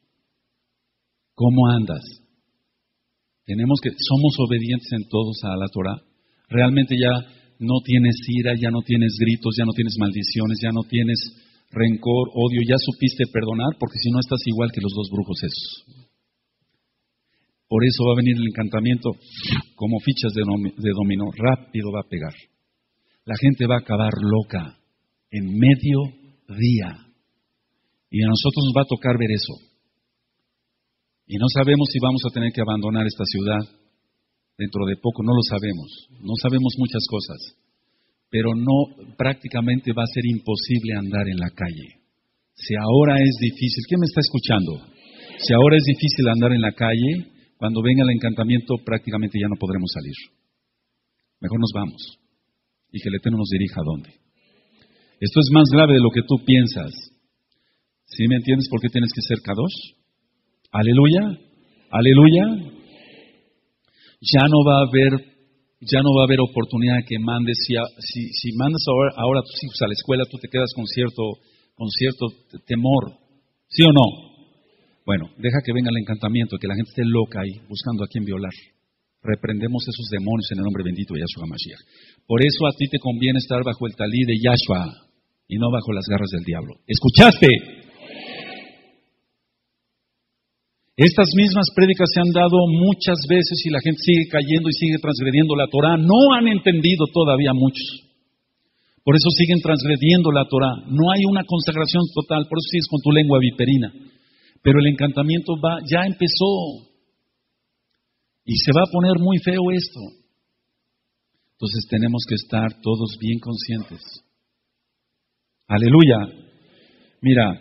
¿Cómo andas? Tenemos que, somos obedientes en todos a la Torah. Realmente ya no tienes ira, ya no tienes gritos, ya no tienes maldiciones, ya no tienes rencor, odio, ya supiste perdonar, porque si no estás igual que los dos brujos esos. Por eso va a venir el encantamiento como fichas de, de dominó, rápido va a pegar. La gente va a acabar loca en medio día. Y a nosotros nos va a tocar ver eso. Y no sabemos si vamos a tener que abandonar esta ciudad dentro de poco, no lo sabemos. No sabemos muchas cosas. Pero no, prácticamente va a ser imposible andar en la calle. Si ahora es difícil, ¿quién me está escuchando? Si ahora es difícil andar en la calle, cuando venga el encantamiento prácticamente ya no podremos salir. Mejor nos vamos y que el Eterno nos dirija a dónde. Esto es más grave de lo que tú piensas. ¿Sí me entiendes por qué tienes que ser Kadosh? Aleluya, aleluya. Ya no va a haber Ya no va a haber oportunidad que mandes. Si, si, si mandas ahora, ahora a tus hijos a la escuela, tú te quedas con cierto, con cierto temor. ¿Sí o no? Bueno, deja que venga el encantamiento, que la gente esté loca ahí, buscando a quién violar. Reprendemos esos demonios en el nombre bendito de Yahshua HaMashiach. Por eso a ti te conviene estar bajo el talí de Yahshua y no bajo las garras del diablo. ¿Escuchaste? Estas mismas prédicas se han dado muchas veces y la gente sigue cayendo y sigue transgrediendo la Torah. No han entendido todavía muchos. Por eso siguen transgrediendo la Torah. No hay una consagración total, por eso sigues con tu lengua viperina. Pero el encantamiento va, ya empezó. Y se va a poner muy feo esto. Entonces tenemos que estar todos bien conscientes. Aleluya. Mira,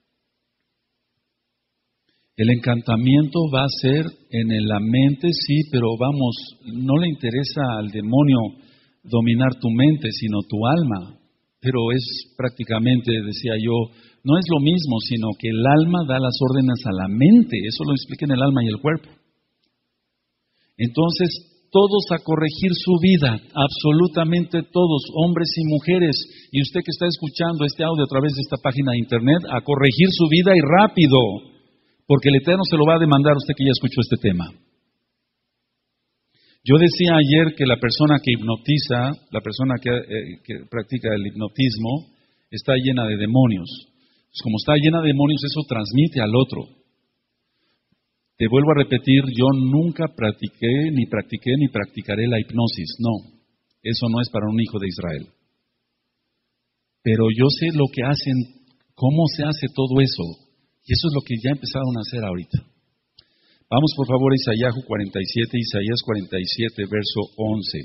el encantamiento va a ser en la mente, sí, pero vamos, no le interesa al demonio dominar tu mente, sino tu alma. Pero es prácticamente, decía yo, no es lo mismo, sino que el alma da las órdenes a la mente. Eso lo explica en el alma y el cuerpo. Entonces, todos a corregir su vida, absolutamente todos, hombres y mujeres. Y usted que está escuchando este audio a través de esta página de internet, a corregir su vida y rápido, porque el Eterno se lo va a demandar a usted que ya escuchó este tema. Yo decía ayer que la persona que hipnotiza, la persona que, eh, que practica el hipnotismo, está llena de demonios. Pues como está llena de demonios, eso transmite al otro. Te vuelvo a repetir, yo nunca practiqué, ni practiqué, ni practicaré la hipnosis. No, eso no es para un hijo de Israel. Pero yo sé lo que hacen, cómo se hace todo eso. Y eso es lo que ya empezaron a hacer ahorita. Vamos por favor a Isaías cuarenta y siete, Isaías cuarenta y siete, verso once.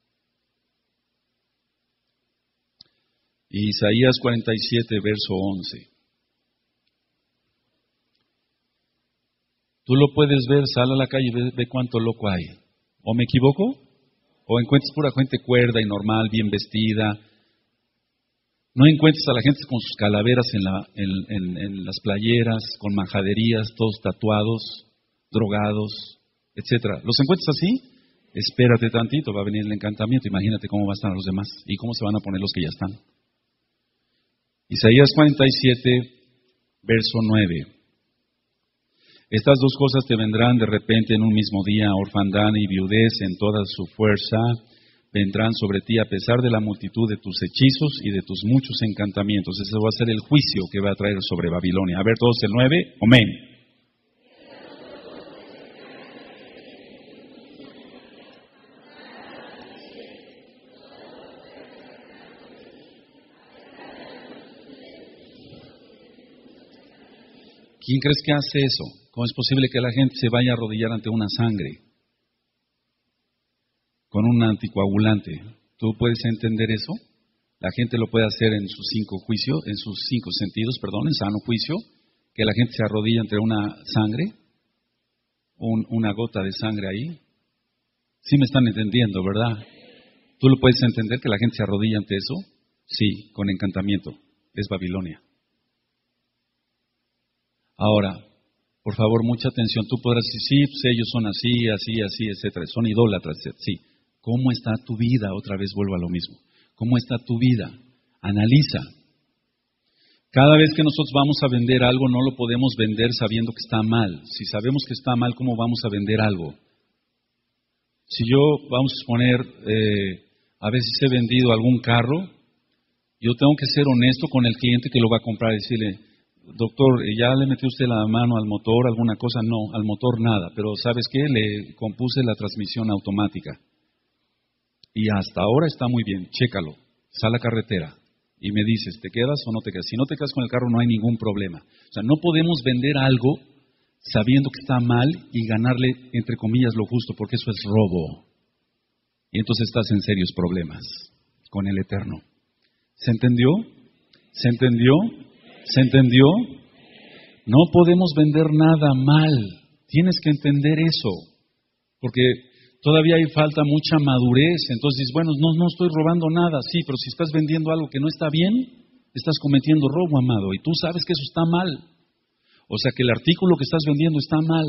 Isaías cuarenta y siete, verso once. Tú lo puedes ver, sal a la calle y ve, ve cuánto loco hay. ¿O me equivoco? ¿O encuentras pura gente cuerda y normal, bien vestida? No encuentras a la gente con sus calaveras en, la, en, en, en las playeras, con majaderías, todos tatuados, drogados, etcétera. ¿Los encuentras así? Espérate tantito, va a venir el encantamiento. Imagínate cómo van a estar los demás y cómo se van a poner los que ya están. Isaías cuarenta y siete, verso nueve. Estas dos cosas te vendrán de repente en un mismo día, orfandad y viudez en toda su fuerza, vendrán sobre ti a pesar de la multitud de tus hechizos y de tus muchos encantamientos. Ese va a ser el juicio que va a traer sobre Babilonia. A ver, todos el nueve, amén. ¿Quién crees que hace eso? ¿Cómo es posible que la gente se vaya a arrodillar ante una sangre con un anticoagulante? ¿Tú puedes entender eso? La gente lo puede hacer en sus cinco juicios, en sus cinco sentidos, perdón, en sano juicio, que la gente se arrodilla ante una sangre, un, una gota de sangre ahí. Sí me están entendiendo, ¿verdad? ¿Tú lo puedes entender que la gente se arrodilla ante eso? Sí, con encantamiento. Es Babilonia. Ahora, por favor, mucha atención. Tú podrás decir, sí, pues ellos son así, así, así, etcétera. Son idólatras, etcétera. Sí. ¿Cómo está tu vida? Otra vez vuelvo a lo mismo. ¿Cómo está tu vida? Analiza. Cada vez que nosotros vamos a vender algo, no lo podemos vender sabiendo que está mal. Si sabemos que está mal, ¿cómo vamos a vender algo? Si yo, vamos a suponer, eh, a veces he vendido algún carro, yo tengo que ser honesto con el cliente que lo va a comprar y decirle, doctor, ¿ya le metió usted la mano al motor, alguna cosa? No, al motor nada, pero ¿sabes qué? Le compuse la transmisión automática. Y hasta ahora está muy bien, chécalo, sal a la carretera y me dices, ¿te quedas o no te quedas? Si no te quedas con el carro no hay ningún problema. O sea, no podemos vender algo sabiendo que está mal y ganarle, entre comillas, lo justo, porque eso es robo. Y entonces estás en serios problemas con el Eterno. ¿Se entendió? ¿Se entendió? ¿Se entendió? No podemos vender nada mal. Tienes que entender eso. Porque todavía hay falta mucha madurez. Entonces dices, bueno, no, no estoy robando nada. Sí, pero si estás vendiendo algo que no está bien, estás cometiendo robo, amado. Y tú sabes que eso está mal. O sea, que el artículo que estás vendiendo está mal.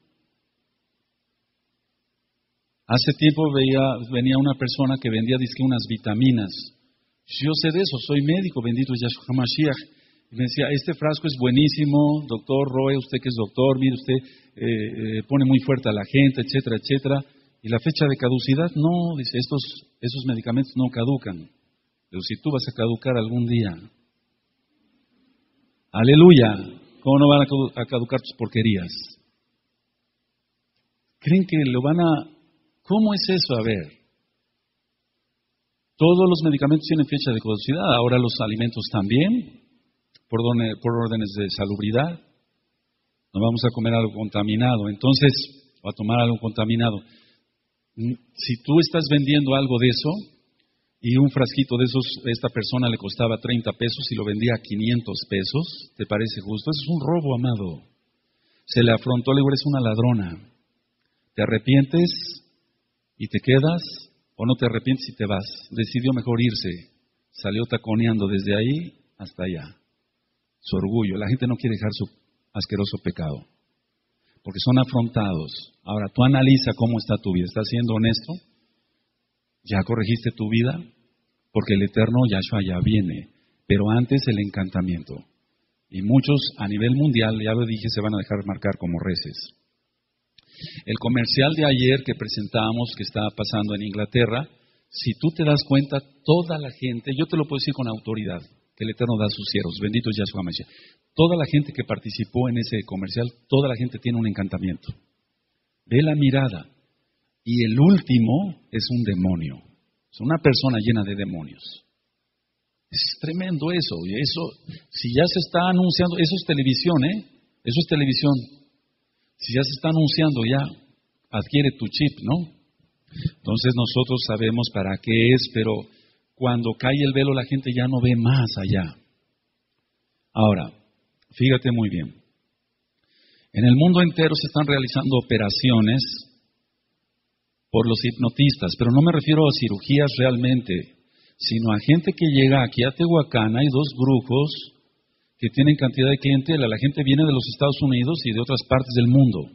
Hace tiempo veía, venía una persona que vendía dizque unas vitaminas. Yo sé de eso, soy médico, bendito Yahshua HaMashiach. Y me decía, este frasco es buenísimo, doctor Roe, usted que es doctor, mire usted, eh, eh, pone muy fuerte a la gente, etcétera, etcétera. Y la fecha de caducidad, no, dice, estos, esos medicamentos no caducan. Pero si tú vas a caducar algún día. Aleluya. ¿Cómo no van a caducar tus porquerías? ¿Creen que lo van a...? ¿Cómo es eso? A ver. Todos los medicamentos tienen fecha de caducidad, ahora los alimentos también. Por, don, por órdenes de salubridad, no vamos a comer algo contaminado, entonces, o a tomar algo contaminado. Si tú estás vendiendo algo de eso y un frasquito de esos, esta persona le costaba treinta pesos y lo vendía a quinientos pesos, ¿te parece justo? Eso es un robo, amado. Se le afrontó, le dijo, eres una ladrona. ¿Te arrepientes y te quedas o no te arrepientes y te vas? Decidió mejor irse. Salió taconeando desde ahí hasta allá. Su orgullo. La gente no quiere dejar su asqueroso pecado porque son afrontados. Ahora, tú analiza cómo está tu vida. ¿Estás siendo honesto? ¿Ya corregiste tu vida? Porque el eterno Yahshua ya viene. Pero antes el encantamiento. Y muchos a nivel mundial, ya lo dije, se van a dejar marcar como reces. El comercial de ayer que presentamos, que estaba pasando en Inglaterra, si tú te das cuenta, toda la gente, yo te lo puedo decir con autoridad, que el Eterno da a sus siervos, bendito es Yahshua Mashiach. Toda la gente que participó en ese comercial, toda la gente tiene un encantamiento. Ve la mirada. Y el último es un demonio. Es una persona llena de demonios. Es tremendo eso. Y eso, si ya se está anunciando, eso es televisión, ¿eh? Eso es televisión. Si ya se está anunciando, ya adquiere tu chip, ¿no? Entonces nosotros sabemos para qué es, pero cuando cae el velo la gente ya no ve más allá. Ahora, fíjate muy bien. En el mundo entero se están realizando operaciones por los hipnotistas, pero no me refiero a cirugías realmente, sino a gente que llega aquí a Tehuacán. Hay dos brujos que tienen cantidad de clientela. La gente viene de los Estados Unidos y de otras partes del mundo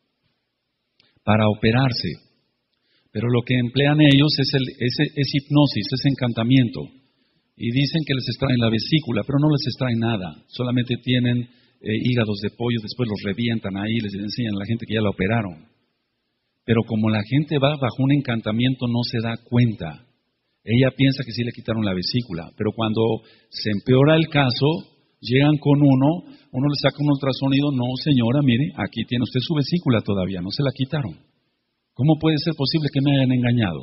para operarse. Pero lo que emplean ellos es, el, es, es hipnosis, es encantamiento. Y dicen que les extraen la vesícula, pero no les extraen nada. Solamente tienen eh, hígados de pollo, después los revientan ahí, les enseñan a la gente que ya la operaron. Pero como la gente va bajo un encantamiento, no se da cuenta. Ella piensa que sí le quitaron la vesícula, pero cuando se empeora el caso, llegan con uno, uno le saca un ultrasonido, no señora, mire, aquí tiene usted su vesícula todavía, no se la quitaron. ¿Cómo puede ser posible que me hayan engañado?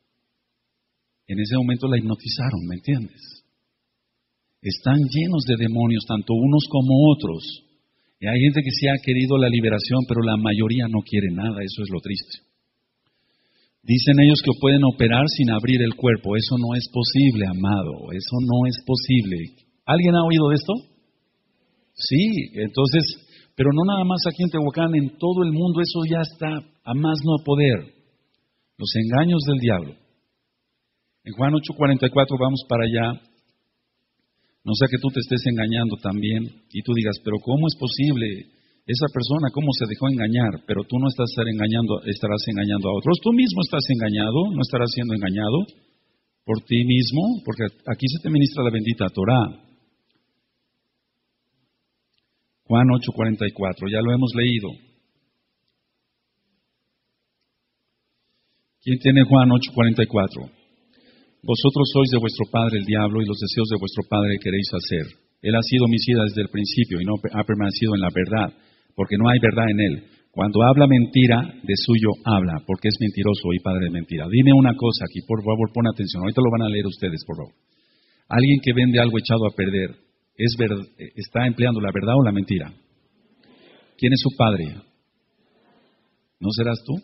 En ese momento la hipnotizaron, ¿me entiendes? Están llenos de demonios, tanto unos como otros. Y hay gente que sí ha querido la liberación, pero la mayoría no quiere nada, eso es lo triste. Dicen ellos que pueden operar sin abrir el cuerpo. Eso no es posible, amado, eso no es posible. ¿Alguien ha oído de esto? Sí, entonces, pero no nada más aquí en Tehuacán, en todo el mundo eso ya está a más no poder. Los engaños del diablo. En Juan ocho cuarenta y cuatro vamos para allá. No sea que tú te estés engañando también y tú digas, pero ¿cómo es posible? Esa persona, ¿cómo se dejó engañar? Pero tú no estás engañando, estarás engañando a otros. Tú mismo estás engañado, no estarás siendo engañado por ti mismo, porque aquí se te ministra la bendita Torah. Juan ocho cuarenta y cuatro, ya lo hemos leído. ¿Quién tiene Juan ocho cuarenta y cuatro? Vosotros sois de vuestro padre el diablo y los deseos de vuestro padre queréis hacer. Él ha sido homicida desde el principio y no ha permanecido en la verdad, porque no hay verdad en él. Cuando habla mentira, de suyo habla, porque es mentiroso y padre de mentira. Dime una cosa aquí, por favor, pon atención. Ahorita lo van a leer ustedes, por favor. Alguien que vende algo echado a perder, ¿es ver, ¿está empleando la verdad o la mentira? ¿Quién es su padre? ¿No serás tú?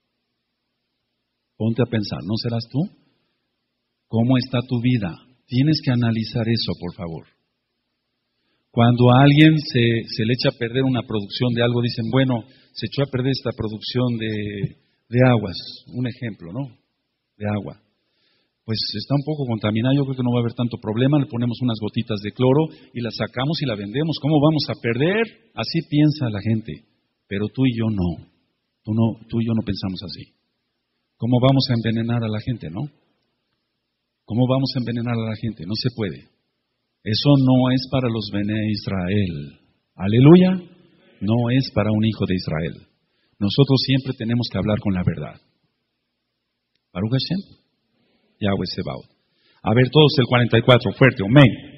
Ponte a pensar, ¿no serás tú? ¿Cómo está tu vida? Tienes que analizar eso, por favor. Cuando a alguien se, se le echa a perder una producción de algo, dicen, bueno, se echó a perder esta producción de, de aguas, un ejemplo, ¿no? De agua. Pues está un poco contaminada, yo creo que no va a haber tanto problema, le ponemos unas gotitas de cloro y la sacamos y la vendemos. ¿Cómo vamos a perder? Así piensa la gente, pero tú y yo no. Tú, no, tú y yo no pensamos así. ¿Cómo vamos a envenenar a la gente, no? ¿Cómo vamos a envenenar a la gente? No se puede. Eso no es para los Bene Israel. Aleluya. No es para un hijo de Israel. Nosotros siempre tenemos que hablar con la verdad. Baruch Hashem. Yahweh Sebaot. A ver todos el cuarenta y cuatro, fuerte, amén.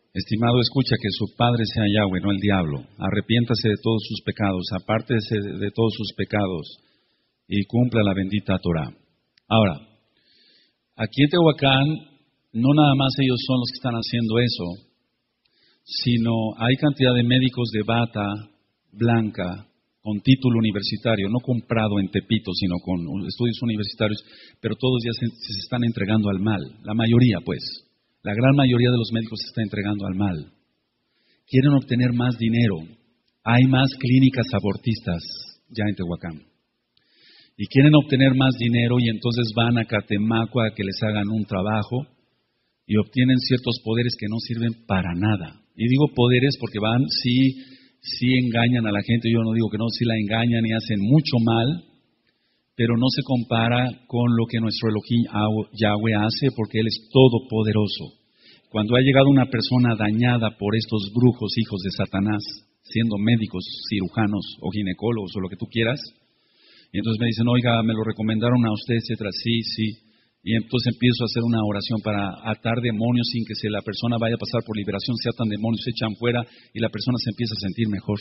Estimado, escucha que su Padre sea Yahweh, no el diablo. Arrepiéntase de todos sus pecados, apártese de todos sus pecados y cumpla la bendita Torah. Ahora, aquí en Tehuacán, no nada más ellos son los que están haciendo eso, sino hay cantidad de médicos de bata blanca, con título universitario, no comprado en Tepito, sino con estudios universitarios, pero todos ya se, se están entregando al mal, la mayoría pues. La gran mayoría de los médicos se está entregando al mal. Quieren obtener más dinero. Hay más clínicas abortistas ya en Tehuacán. Y quieren obtener más dinero y entonces van a Catemaco a que les hagan un trabajo y obtienen ciertos poderes que no sirven para nada. Y digo poderes porque van, sí, sí engañan a la gente. Yo no digo que no, sí la engañan y hacen mucho mal, pero no se compara con lo que nuestro Elohim Yahweh hace, porque Él es todopoderoso. Cuando ha llegado una persona dañada por estos brujos, hijos de Satanás, siendo médicos, cirujanos o ginecólogos o lo que tú quieras, y entonces me dicen, oiga, me lo recomendaron a usted, etcétera, sí, sí, y entonces empiezo a hacer una oración para atar demonios sin que se la persona vaya a pasar por liberación, se atan demonios, se echan fuera y la persona se empieza a sentir mejor.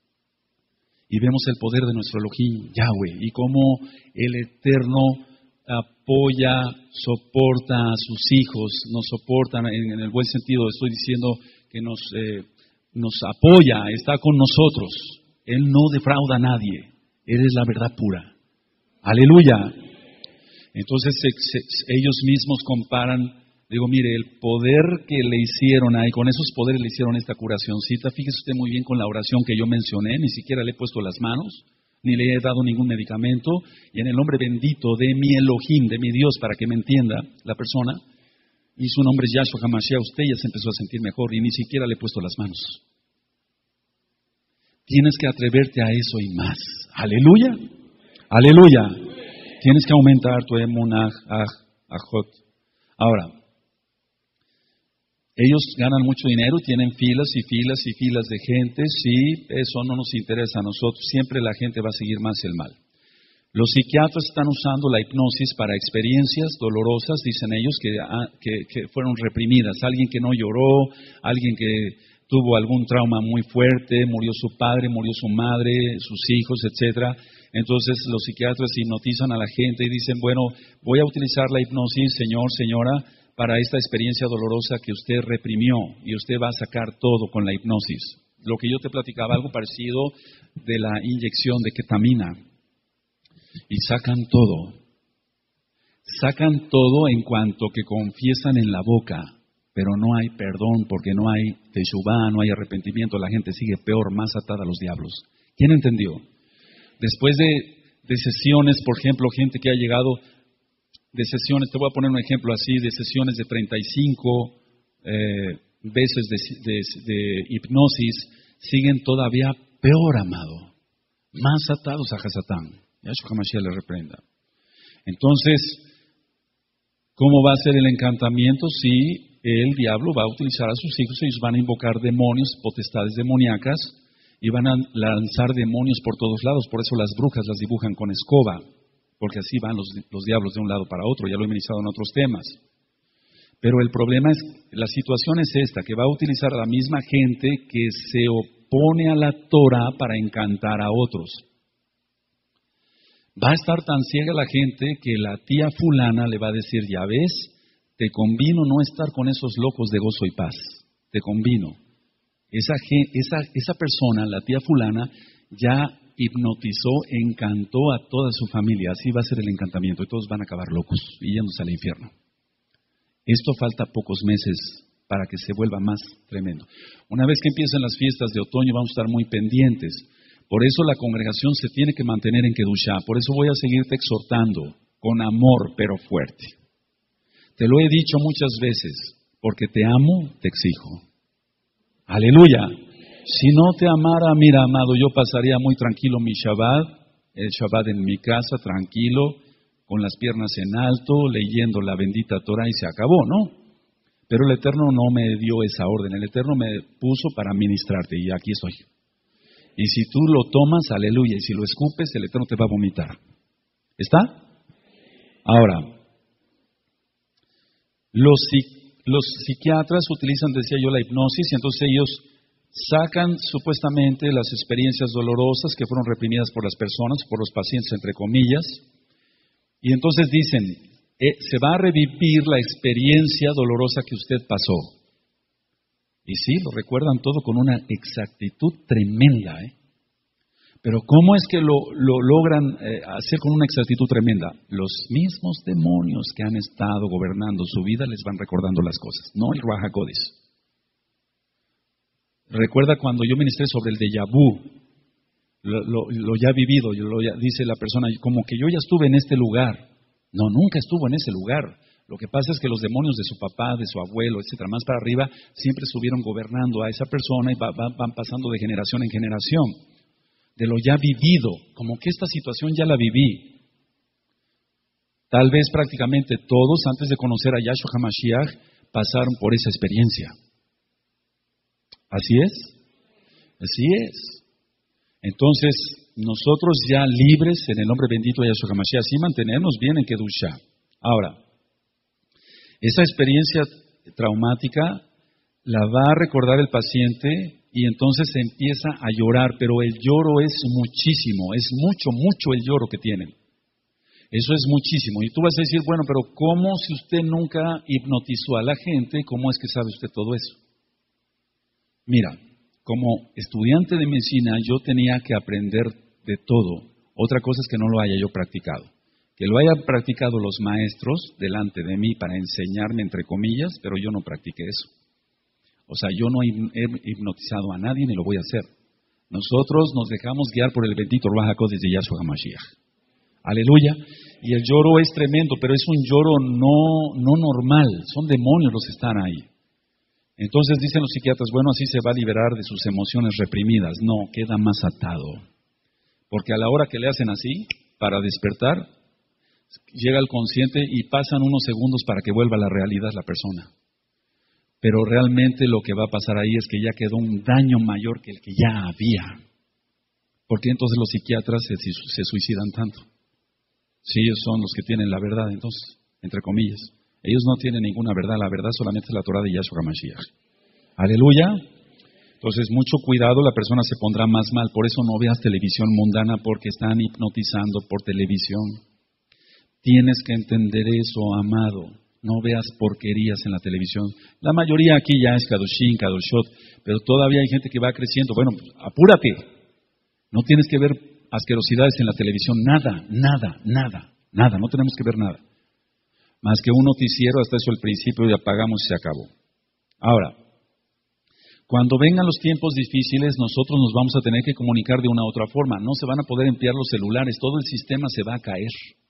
Y vemos el poder de nuestro Elohim, Yahweh, y cómo el Eterno apoya, soporta a sus hijos, nos soporta en, en el buen sentido, estoy diciendo que nos, eh, nos apoya, está con nosotros. Él no defrauda a nadie, Él es la verdad pura. Aleluya. Entonces se, se, ellos mismos comparan. Digo, mire, el poder que le hicieron ahí, con esos poderes le hicieron esta curacioncita. Fíjese usted muy bien con la oración que yo mencioné, ni siquiera le he puesto las manos, ni le he dado ningún medicamento. Y en el nombre bendito de mi Elohim, de mi Dios, para que me entienda la persona, y su nombre es Yahshua HaMashiach, usted ya se empezó a sentir mejor y ni siquiera le he puesto las manos. Tienes que atreverte a eso y más. Aleluya, aleluya. Tienes que aumentar tu emunah, aj, ajot. Ahora, ellos ganan mucho dinero, tienen filas y filas y filas de gente, sí, eso no nos interesa a nosotros, siempre la gente va a seguir más el mal. Los psiquiatras están usando la hipnosis para experiencias dolorosas, dicen ellos, que, que, que fueron reprimidas. Alguien que no lloró, alguien que tuvo algún trauma muy fuerte, murió su padre, murió su madre, sus hijos, etcétera. Entonces los psiquiatras hipnotizan a la gente y dicen, bueno, voy a utilizar la hipnosis, señor, señora, para esta experiencia dolorosa que usted reprimió, y usted va a sacar todo con la hipnosis. Lo que yo te platicaba, algo parecido de la inyección de ketamina. Y sacan todo. Sacan todo en cuanto que confiesan en la boca, pero no hay perdón porque no hay teshuvá, no hay arrepentimiento. La gente sigue peor, más atada a los diablos. ¿Quién entendió? Después de, de sesiones, por ejemplo, gente que ha llegado de sesiones, te voy a poner un ejemplo así, de sesiones de treinta y cinco eh, veces de, de, de hipnosis, siguen todavía peor, amado, más atados a Hasatán. Yahshua HaMashiach le reprenda. Entonces, ¿cómo va a ser el encantamiento? Si el diablo va a utilizar a sus hijos, ellos van a invocar demonios, potestades demoníacas, y van a lanzar demonios por todos lados. Por eso las brujas las dibujan con escoba, porque así van los, los diablos de un lado para otro. Ya lo he ministrado en otros temas. Pero el problema es, la situación es esta, que va a utilizar a la misma gente que se opone a la Torah para encantar a otros. Va a estar tan ciega la gente que la tía fulana le va a decir, ya ves, te convino no estar con esos locos de gozo y paz. Te convino. Esa, esa, esa persona, la tía fulana, ya hipnotizó, encantó a toda su familia. Así va a ser el encantamiento y todos van a acabar locos y yéndose al infierno. Esto falta pocos meses para que se vuelva más tremendo. Una vez que empiecen las fiestas de otoño vamos a estar muy pendientes. Por eso la congregación se tiene que mantener en Kedushá. Por eso voy a seguirte exhortando con amor, pero fuerte. Te lo he dicho muchas veces, porque te amo, te exijo. Aleluya. Si no te amara, mira, amado, yo pasaría muy tranquilo mi Shabbat, el Shabbat en mi casa, tranquilo, con las piernas en alto, leyendo la bendita Torah y se acabó, ¿no? Pero el Eterno no me dio esa orden. El Eterno me puso para ministrarte y aquí estoy. Y si tú lo tomas, aleluya, y si lo escupes, el Eterno te va a vomitar. ¿Está? Ahora, los, los psiquiatras utilizan, decía yo, la hipnosis, y entonces ellos sacan supuestamente las experiencias dolorosas que fueron reprimidas por las personas, por los pacientes, entre comillas, y entonces dicen, eh, se va a revivir la experiencia dolorosa que usted pasó. Y sí, lo recuerdan todo con una exactitud tremenda, ¿eh? Pero ¿cómo es que lo, lo logran eh, hacer con una exactitud tremenda? Los mismos demonios que han estado gobernando su vida les van recordando las cosas, no el Ruach HaKodesh. Recuerda cuando yo ministré sobre el déjà vu, lo, lo, lo ya vivido, lo ya, dice la persona, como que yo ya estuve en este lugar. No, nunca estuvo en ese lugar. Lo que pasa es que los demonios de su papá, de su abuelo, etcétera, más para arriba, siempre estuvieron gobernando a esa persona y va, va, van pasando de generación en generación. De lo ya vivido, como que esta situación ya la viví. Tal vez prácticamente todos, antes de conocer a Yahshua HaMashiach, pasaron por esa experiencia. ¿Así es? Así es. Entonces, nosotros ya libres en el nombre bendito de Yahshua HaMashiach, así mantenernos bien en Kedushá. Ahora, esa experiencia traumática la va a recordar el paciente y entonces se empieza a llorar, pero el lloro es muchísimo, es mucho, mucho el lloro que tienen. Eso es muchísimo. Y tú vas a decir, bueno, pero ¿cómo si usted nunca hipnotizó a la gente? ¿Cómo es que sabe usted todo eso? Mira, como estudiante de medicina yo tenía que aprender de todo. Otra cosa es que no lo haya yo practicado. Que lo hayan practicado los maestros delante de mí para enseñarme, entre comillas, pero yo no practiqué eso. O sea, yo no he hipnotizado a nadie ni lo voy a hacer. Nosotros nos dejamos guiar por el bendito Ruach HaKodesh de Yahshua HaMashiach. Aleluya. Y el lloro es tremendo, pero es un lloro no, no normal. Son demonios los que están ahí. Entonces dicen los psiquiatras, bueno, así se va a liberar de sus emociones reprimidas. No, queda más atado. Porque a la hora que le hacen así, para despertar, llega al consciente y pasan unos segundos para que vuelva a la realidad la persona. Pero realmente lo que va a pasar ahí es que ya quedó un daño mayor que el que ya había. ¿Por qué entonces los psiquiatras se, se suicidan tanto? Si ellos son los que tienen la verdad, entonces, entre comillas. Ellos no tienen ninguna verdad, la verdad solamente es la Torah de Yahshua HaMashiach. Aleluya. Entonces, mucho cuidado, la persona se pondrá más mal. Por eso no veas televisión mundana, porque están hipnotizando por televisión. Tienes que entender eso, amado. No veas porquerías en la televisión. La mayoría aquí ya es Kadoshim, Kadoshot, pero todavía hay gente que va creciendo. Bueno, pues, apúrate. No tienes que ver asquerosidades en la televisión. Nada, nada, nada, nada. No tenemos que ver nada. Más que un noticiero, hasta eso el principio, y apagamos y se acabó. Ahora, cuando vengan los tiempos difíciles, nosotros nos vamos a tener que comunicar de una u otra forma. No se van a poder emplear los celulares. Todo el sistema se va a caer.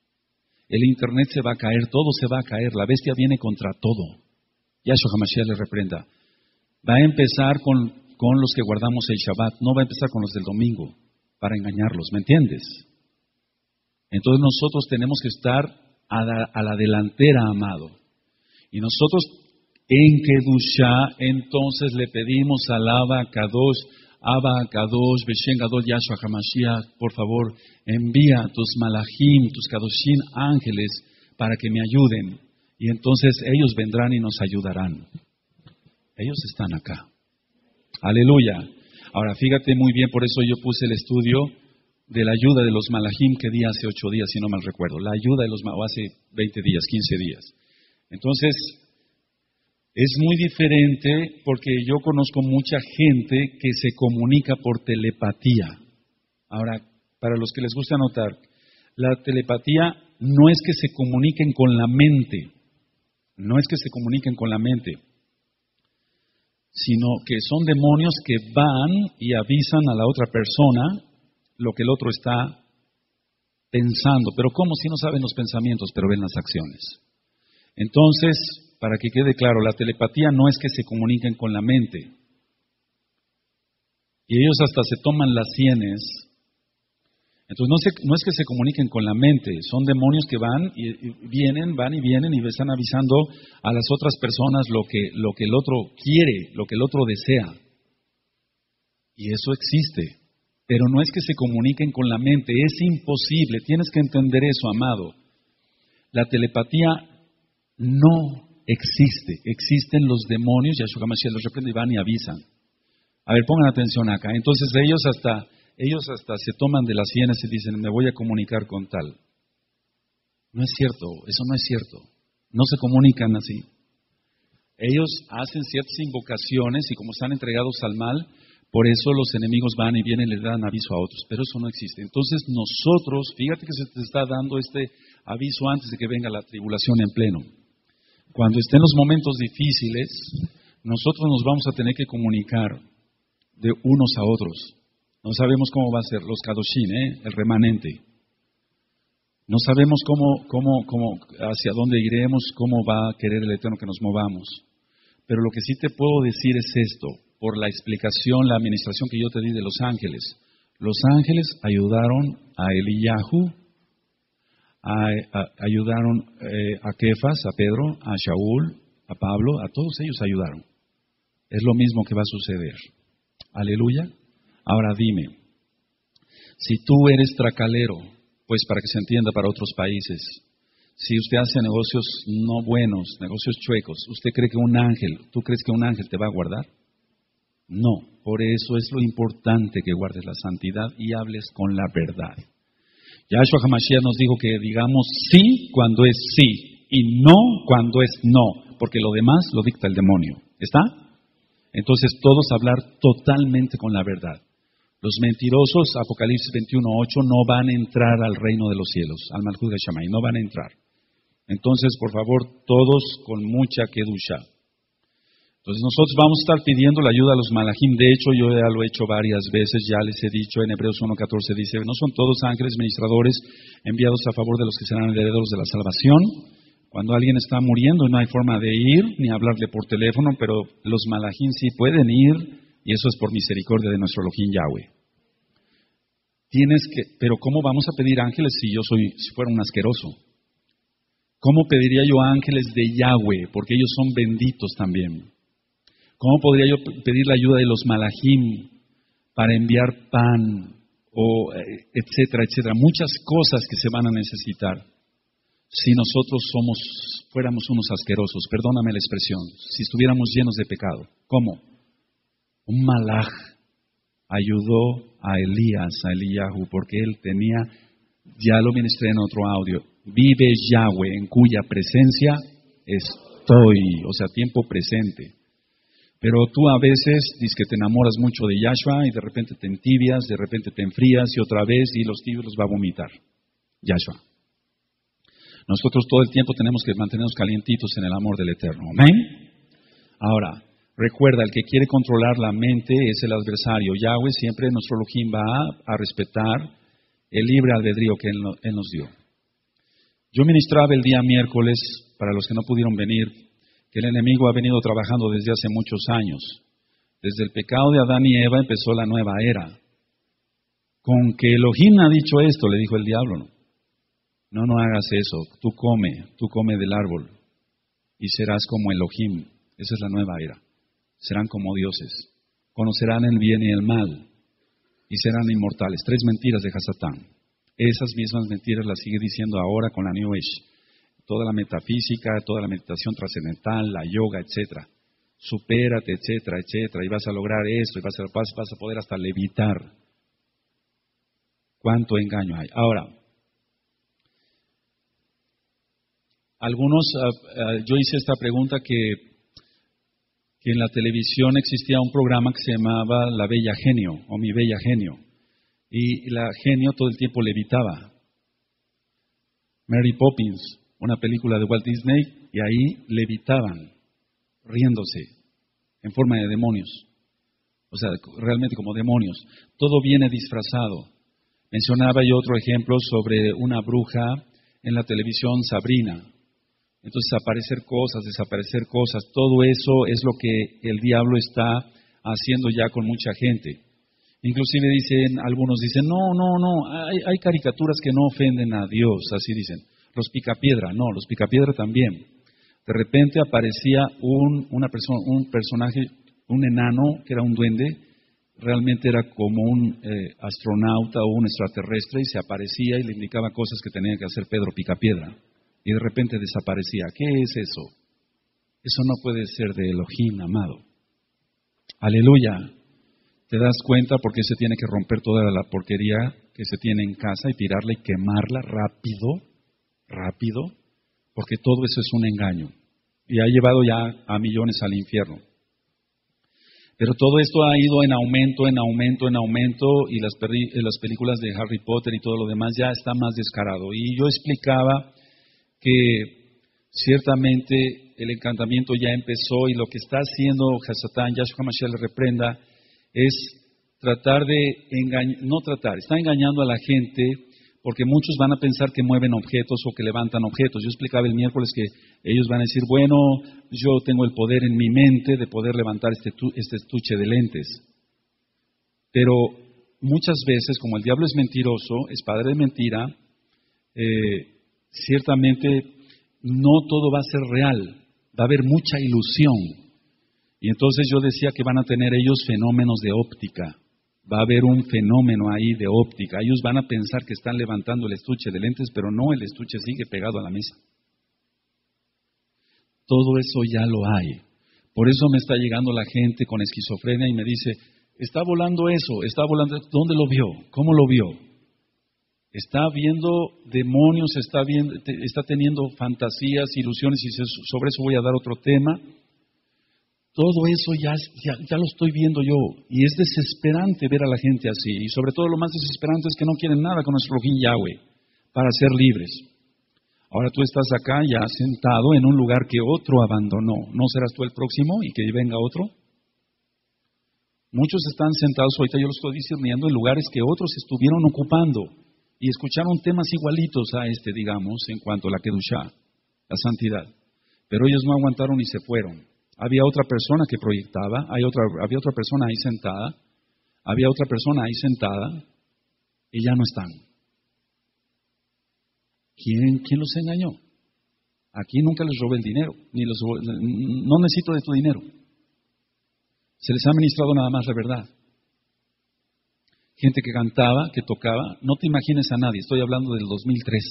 El internet se va a caer, todo se va a caer, la bestia viene contra todo. Yahshua HaMashiach le reprenda. Va a empezar con, con los que guardamos el Shabbat, no va a empezar con los del domingo, para engañarlos, ¿me entiendes? Entonces nosotros tenemos que estar a la, a la delantera, amado. Y nosotros en Kedushá, entonces le pedimos al Abba Kadosh, Abba Kadosh, Beshem Gadol Yahshua HaMashiach, por favor, envía tus malachim, tus kadoshim ángeles para que me ayuden. Y entonces ellos vendrán y nos ayudarán. Ellos están acá. Aleluya. Ahora, fíjate muy bien, por eso yo puse el estudio de la ayuda de los malachim que di hace ocho días, si no mal recuerdo. La ayuda de los malachim, hace veinte días, quince días. Entonces, es muy diferente porque yo conozco mucha gente que se comunica por telepatía. Ahora, para los que les gusta anotar, la telepatía no es que se comuniquen con la mente, no es que se comuniquen con la mente, sino que son demonios que van y avisan a la otra persona lo que el otro está pensando. Pero ¿cómo si no saben los pensamientos, pero ven las acciones? Entonces, para que quede claro, la telepatía no es que se comuniquen con la mente. Y ellos hasta se toman las sienes. Entonces no, se, no es que se comuniquen con la mente, son demonios que van y, y vienen, van y vienen y están avisando a las otras personas lo que, lo que el otro quiere, lo que el otro desea. Y eso existe. Pero no es que se comuniquen con la mente, es imposible, tienes que entender eso, amado. La telepatía no existe, existen los demonios, Yahshua HaMashiach los reprende y van y avisan. A ver, pongan atención acá. Entonces ellos hasta, ellos hasta se toman de las sienes y dicen, me voy a comunicar con tal. No es cierto, eso no es cierto. No se comunican así. Ellos hacen ciertas invocaciones y como están entregados al mal, por eso los enemigos van y vienen y les dan aviso a otros. Pero eso no existe. Entonces nosotros, fíjate que se te está dando este aviso antes de que venga la tribulación en pleno. Cuando estén los momentos difíciles, nosotros nos vamos a tener que comunicar de unos a otros. No sabemos cómo va a ser los Kadoshim, ¿eh? El remanente. No sabemos cómo, cómo, cómo, hacia dónde iremos, cómo va a querer el Eterno que nos movamos. Pero lo que sí te puedo decir es esto, por la explicación, la administración que yo te di de los ángeles. Los ángeles ayudaron a Eliyahu, a, a, ayudaron eh, a Kefas, a Pedro, a Shaul, a Pablo, a todos ellos ayudaron. Es lo mismo que va a suceder. Aleluya. Ahora dime, si tú eres tracalero, pues para que se entienda para otros países, si usted hace negocios no buenos, negocios chuecos, ¿usted cree que un ángel, tú crees que un ángel te va a guardar? No, por eso es lo importante que guardes la santidad y hables con la verdad. Yahshua HaMashiach nos dijo que digamos sí cuando es sí y no cuando es no, porque lo demás lo dicta el demonio. ¿Está? Entonces todos hablar totalmente con la verdad. Los mentirosos, Apocalipsis veintiuno ocho, no van a entrar al reino de los cielos, al Malhut Hashamay, no van a entrar. Entonces, por favor, todos con mucha kedusha. Entonces, nosotros vamos a estar pidiendo la ayuda a los malajim. De hecho, yo ya lo he hecho varias veces, ya les he dicho, en Hebreos uno catorce dice, no son todos ángeles ministradores enviados a favor de los que serán herederos de la salvación. Cuando alguien está muriendo, no hay forma de ir, ni hablarle por teléfono, pero los malajim sí pueden ir, y eso es por misericordia de nuestro Elohim Yahweh. Tienes que, pero ¿cómo vamos a pedir ángeles si yo soy, si fuera un asqueroso? ¿Cómo pediría yo ángeles de Yahweh? Porque ellos son benditos también. ¿Cómo podría yo pedir la ayuda de los malajim para enviar pan, o etcétera, etcétera? Muchas cosas que se van a necesitar. Si nosotros somos, fuéramos unos asquerosos, perdóname la expresión, si estuviéramos llenos de pecado. ¿Cómo? Un malaj ayudó a Elías, a Eliyahu, porque él tenía, ya lo ministré en otro audio, vive Yahweh, en cuya presencia estoy, o sea, tiempo presente. Pero tú a veces dices que te enamoras mucho de Yahshua y de repente te entibias, de repente te enfrías y otra vez y los tibios los va a vomitar. Yahshua. Nosotros todo el tiempo tenemos que mantenernos calientitos en el amor del Eterno. ¿Amén? Ahora, recuerda, el que quiere controlar la mente es el adversario. Yahweh siempre, nuestro Elohim, va a, a respetar el libre albedrío que él, él nos dio. Yo ministraba el día miércoles, para los que no pudieron venir, que el enemigo ha venido trabajando desde hace muchos años. Desde el pecado de Adán y Eva empezó la nueva era. Con que Elohim ha dicho esto, le dijo el diablo, no. No, no hagas eso. Tú come, tú come del árbol y serás como Elohim. Esa es la nueva era. Serán como dioses. Conocerán el bien y el mal y serán inmortales. Tres mentiras de Hasatán. Esas mismas mentiras las sigue diciendo ahora con la New Age. Toda la metafísica, toda la meditación trascendental, la yoga, etcétera. Supérate, etcétera, etcétera. Y vas a lograr esto y vas a, vas, vas a poder hasta levitar. ¿Cuánto engaño hay? Ahora, algunos, uh, uh, yo hice esta pregunta que, que en la televisión existía un programa que se llamaba La Bella Genio, o Mi Bella Genio, y la genio todo el tiempo levitaba. Mary Poppins, una película de Walt Disney, y ahí levitaban, riéndose, en forma de demonios, o sea, realmente como demonios. Todo viene disfrazado. Mencionaba yo otro ejemplo sobre una bruja en la televisión, Sabrina. Entonces, aparecer cosas, desaparecer cosas, todo eso es lo que el diablo está haciendo ya con mucha gente. Inclusive dicen, algunos dicen, no, no, no, hay, hay caricaturas que no ofenden a Dios, así dicen. Los picapiedra, no, los picapiedra también. De repente aparecía un, una persona, un personaje, un enano que era un duende, realmente era como un eh, astronauta o un extraterrestre y se aparecía y le indicaba cosas que tenía que hacer Pedro Picapiedra. Y de repente desaparecía. ¿Qué es eso? Eso no puede ser de Elohim, amado. Aleluya. ¿Te das cuenta por qué se tiene que romper toda la porquería que se tiene en casa y tirarla y quemarla rápido? Rápido. Porque todo eso es un engaño. Y ha llevado ya a millones al infierno. Pero todo esto ha ido en aumento, en aumento, en aumento, y las, peri- las películas de Harry Potter y todo lo demás ya está más descarado. Y yo explicaba que ciertamente el encantamiento ya empezó y lo que está haciendo Hasatán, Yahshua Mashiach le reprenda, es tratar de engañar, no tratar, está engañando a la gente porque muchos van a pensar que mueven objetos o que levantan objetos. Yo explicaba el miércoles que ellos van a decir, bueno, yo tengo el poder en mi mente de poder levantar este, tu, este estuche de lentes. Pero muchas veces, como el diablo es mentiroso, es padre de mentira, eh, ciertamente no todo va a ser real, va a haber mucha ilusión. Y entonces yo decía que van a tener ellos fenómenos de óptica. Va a haber un fenómeno ahí de óptica. Ellos van a pensar que están levantando el estuche de lentes, pero no, el estuche sigue pegado a la mesa. Todo eso ya lo hay. Por eso me está llegando la gente con esquizofrenia y me dice, está volando eso, está volando, ¿dónde lo vio? ¿Cómo lo vio? Está viendo demonios, está, viendo, está teniendo fantasías, ilusiones, y sobre eso voy a dar otro tema. Todo eso ya, ya, ya lo estoy viendo yo, y es desesperante ver a la gente así, y sobre todo lo más desesperante es que no quieren nada con nuestro Elohim Yahweh, para ser libres. Ahora tú estás acá ya sentado en un lugar que otro abandonó, ¿no serás tú el próximo y que venga otro? Muchos están sentados, ahorita yo lo estoy discerniendo, en lugares que otros estuvieron ocupando, y escucharon temas igualitos a este, digamos, en cuanto a la Kedushá, la santidad, pero ellos no aguantaron y se fueron. Había otra persona que proyectaba, hay otra, había otra persona ahí sentada, había otra persona ahí sentada, y ya no están. ¿Quién, quién los engañó? Aquí nunca les robé el dinero, ni los, no necesito de tu dinero. Se les ha ministrado nada más la verdad. Gente que cantaba, que tocaba, no te imagines a nadie, estoy hablando del dos mil tres.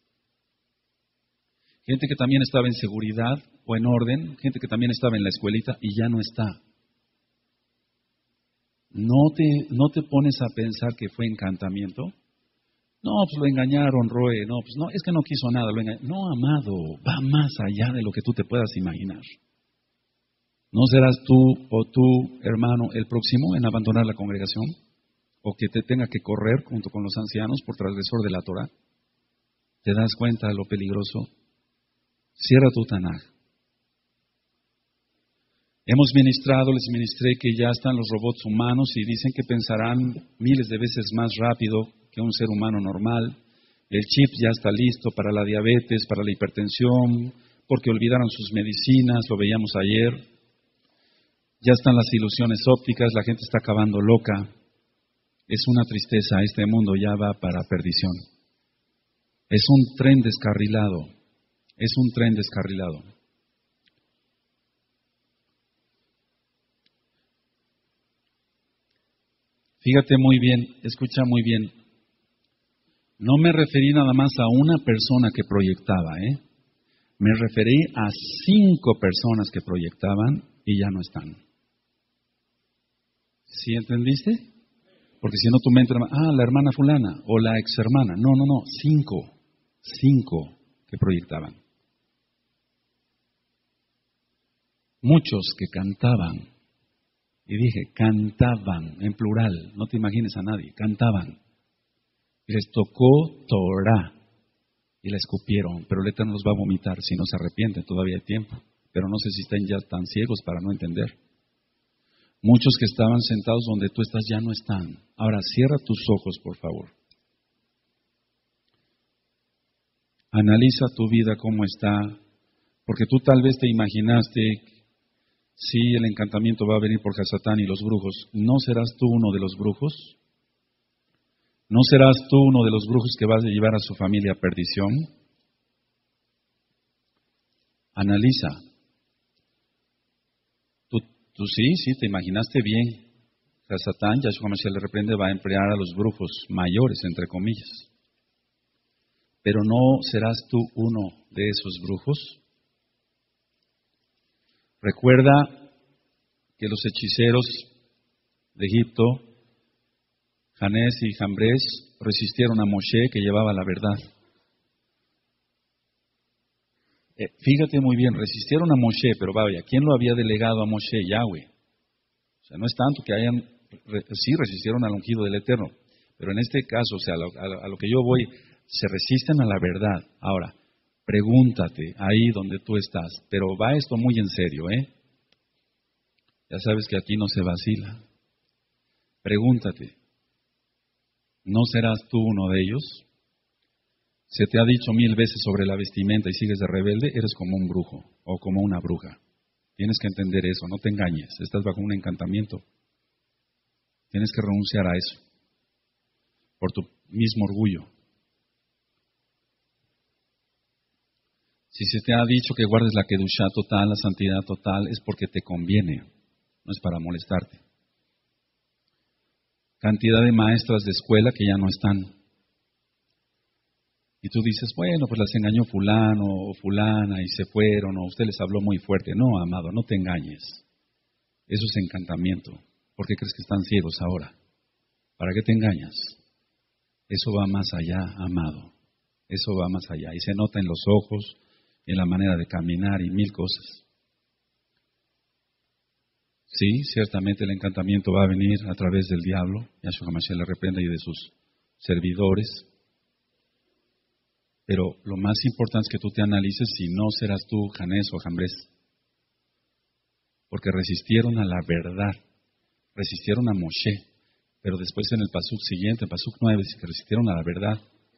Gente que también estaba en seguridad o en orden, gente que también estaba en la escuelita y ya no está. ¿No te, no te pones a pensar que fue encantamiento? No, pues lo engañaron, Roe. No, pues no, es que no quiso nada. Lo engañaron. No, amado, va más allá de lo que tú te puedas imaginar. ¿No serás tú o tú, hermano, el próximo en abandonar la congregación? ¿O que te tenga que correr junto con los ancianos por transgresor de la Torah? ¿Te das cuenta de lo peligroso? Cierra tu Tanaj. Hemos ministrado, les ministré que ya están los robots humanos y dicen que pensarán miles de veces más rápido que un ser humano normal. El chip ya está listo para la diabetes, para la hipertensión, porque olvidaron sus medicinas, lo veíamos ayer. Ya están las ilusiones ópticas, la gente está acabando loca. Es una tristeza, este mundo ya va para perdición. Es un tren descarrilado. Es un tren descarrilado. Fíjate muy bien, escucha muy bien. No me referí nada más a una persona que proyectaba, ¿eh? Me referí a cinco personas que proyectaban y ya no están. ¿Sí entendiste? Porque si no tu mente, ah, la hermana fulana o la ex hermana. No, no, no, cinco. Cinco que proyectaban. Muchos que cantaban, y dije, cantaban, en plural, no te imagines a nadie, cantaban. Y les tocó Torah, y la escupieron, pero el Eterno los va a vomitar si no se arrepienten, todavía hay tiempo. Pero no sé si están ya tan ciegos para no entender. Muchos que estaban sentados donde tú estás ya no están. Ahora cierra tus ojos, por favor. Analiza tu vida cómo está, porque tú tal vez te imaginaste, sí, el encantamiento va a venir por Hasatán y los brujos. ¿No serás tú uno de los brujos? ¿No serás tú uno de los brujos que vas a llevar a su familia a perdición? Analiza. Tú, tú sí, sí, te imaginaste bien. Hasatán, Yahshua Mashiach le reprende, va a emplear a los brujos mayores, entre comillas. Pero ¿no serás tú uno de esos brujos? Recuerda que los hechiceros de Egipto, Janés y Jambres, resistieron a Moshe, que llevaba la verdad. Eh, fíjate muy bien, resistieron a Moshe, pero vaya, ¿quién lo había delegado a Moshe? Yahweh. O sea, no es tanto que hayan, re, sí resistieron al ungido del Eterno, pero en este caso, o sea, a lo, a lo que yo voy, se resisten a la verdad. Ahora, pregúntate ahí donde tú estás, pero va esto muy en serio, ¿eh? Ya sabes que aquí no se vacila. Pregúntate, ¿no serás tú uno de ellos? Se te ha dicho mil veces sobre la vestimenta y sigues de rebelde, eres como un brujo o como una bruja. Tienes que entender eso, no te engañes, estás bajo un encantamiento. Tienes que renunciar a eso, por tu mismo orgullo. Si se te ha dicho que guardes la kedushá total, la santidad total, es porque te conviene, no es para molestarte. Cantidad de maestras de escuela que ya no están. Y tú dices, bueno, pues las engañó fulano o fulana y se fueron, o usted les habló muy fuerte. No, amado, no te engañes. Eso es encantamiento. ¿Por qué crees que están ciegos ahora? ¿Para qué te engañas? Eso va más allá, amado. Eso va más allá. Y se nota en los ojos, en la manera de caminar y mil cosas. Sí, ciertamente el encantamiento va a venir a través del diablo. Yahshua HaMashiach le reprenda y de sus servidores. Pero lo más importante es que tú te analices si no serás tú Janés o Jambres. Porque resistieron a la verdad, resistieron a Moshe, pero después en el pasuk siguiente, el pasuk nueve, dice que resistieron a la verdad.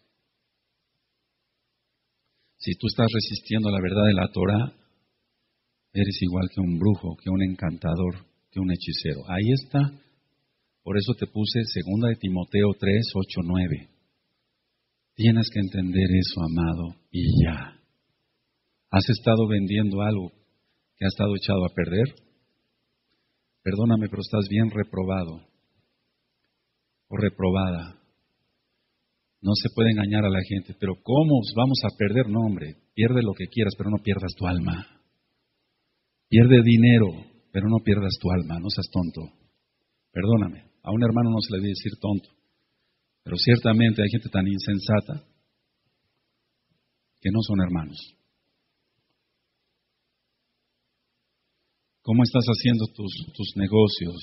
Si tú estás resistiendo a la verdad de la Torah, eres igual que un brujo, que un encantador, que un hechicero. Ahí está. Por eso te puse segunda de Timoteo tres, ocho, nueve. Tienes que entender eso, amado, y ya. ¿Has estado vendiendo algo que ha estado echado a perder? Perdóname, pero estás bien reprobado o reprobada. No se puede engañar a la gente, pero ¿cómo vamos a perder? No, hombre, pierde lo que quieras, pero no pierdas tu alma. Pierde dinero, pero no pierdas tu alma, no seas tonto. Perdóname, a un hermano no se le debe decir tonto. Pero ciertamente hay gente tan insensata que no son hermanos. ¿Cómo estás haciendo tus, tus negocios?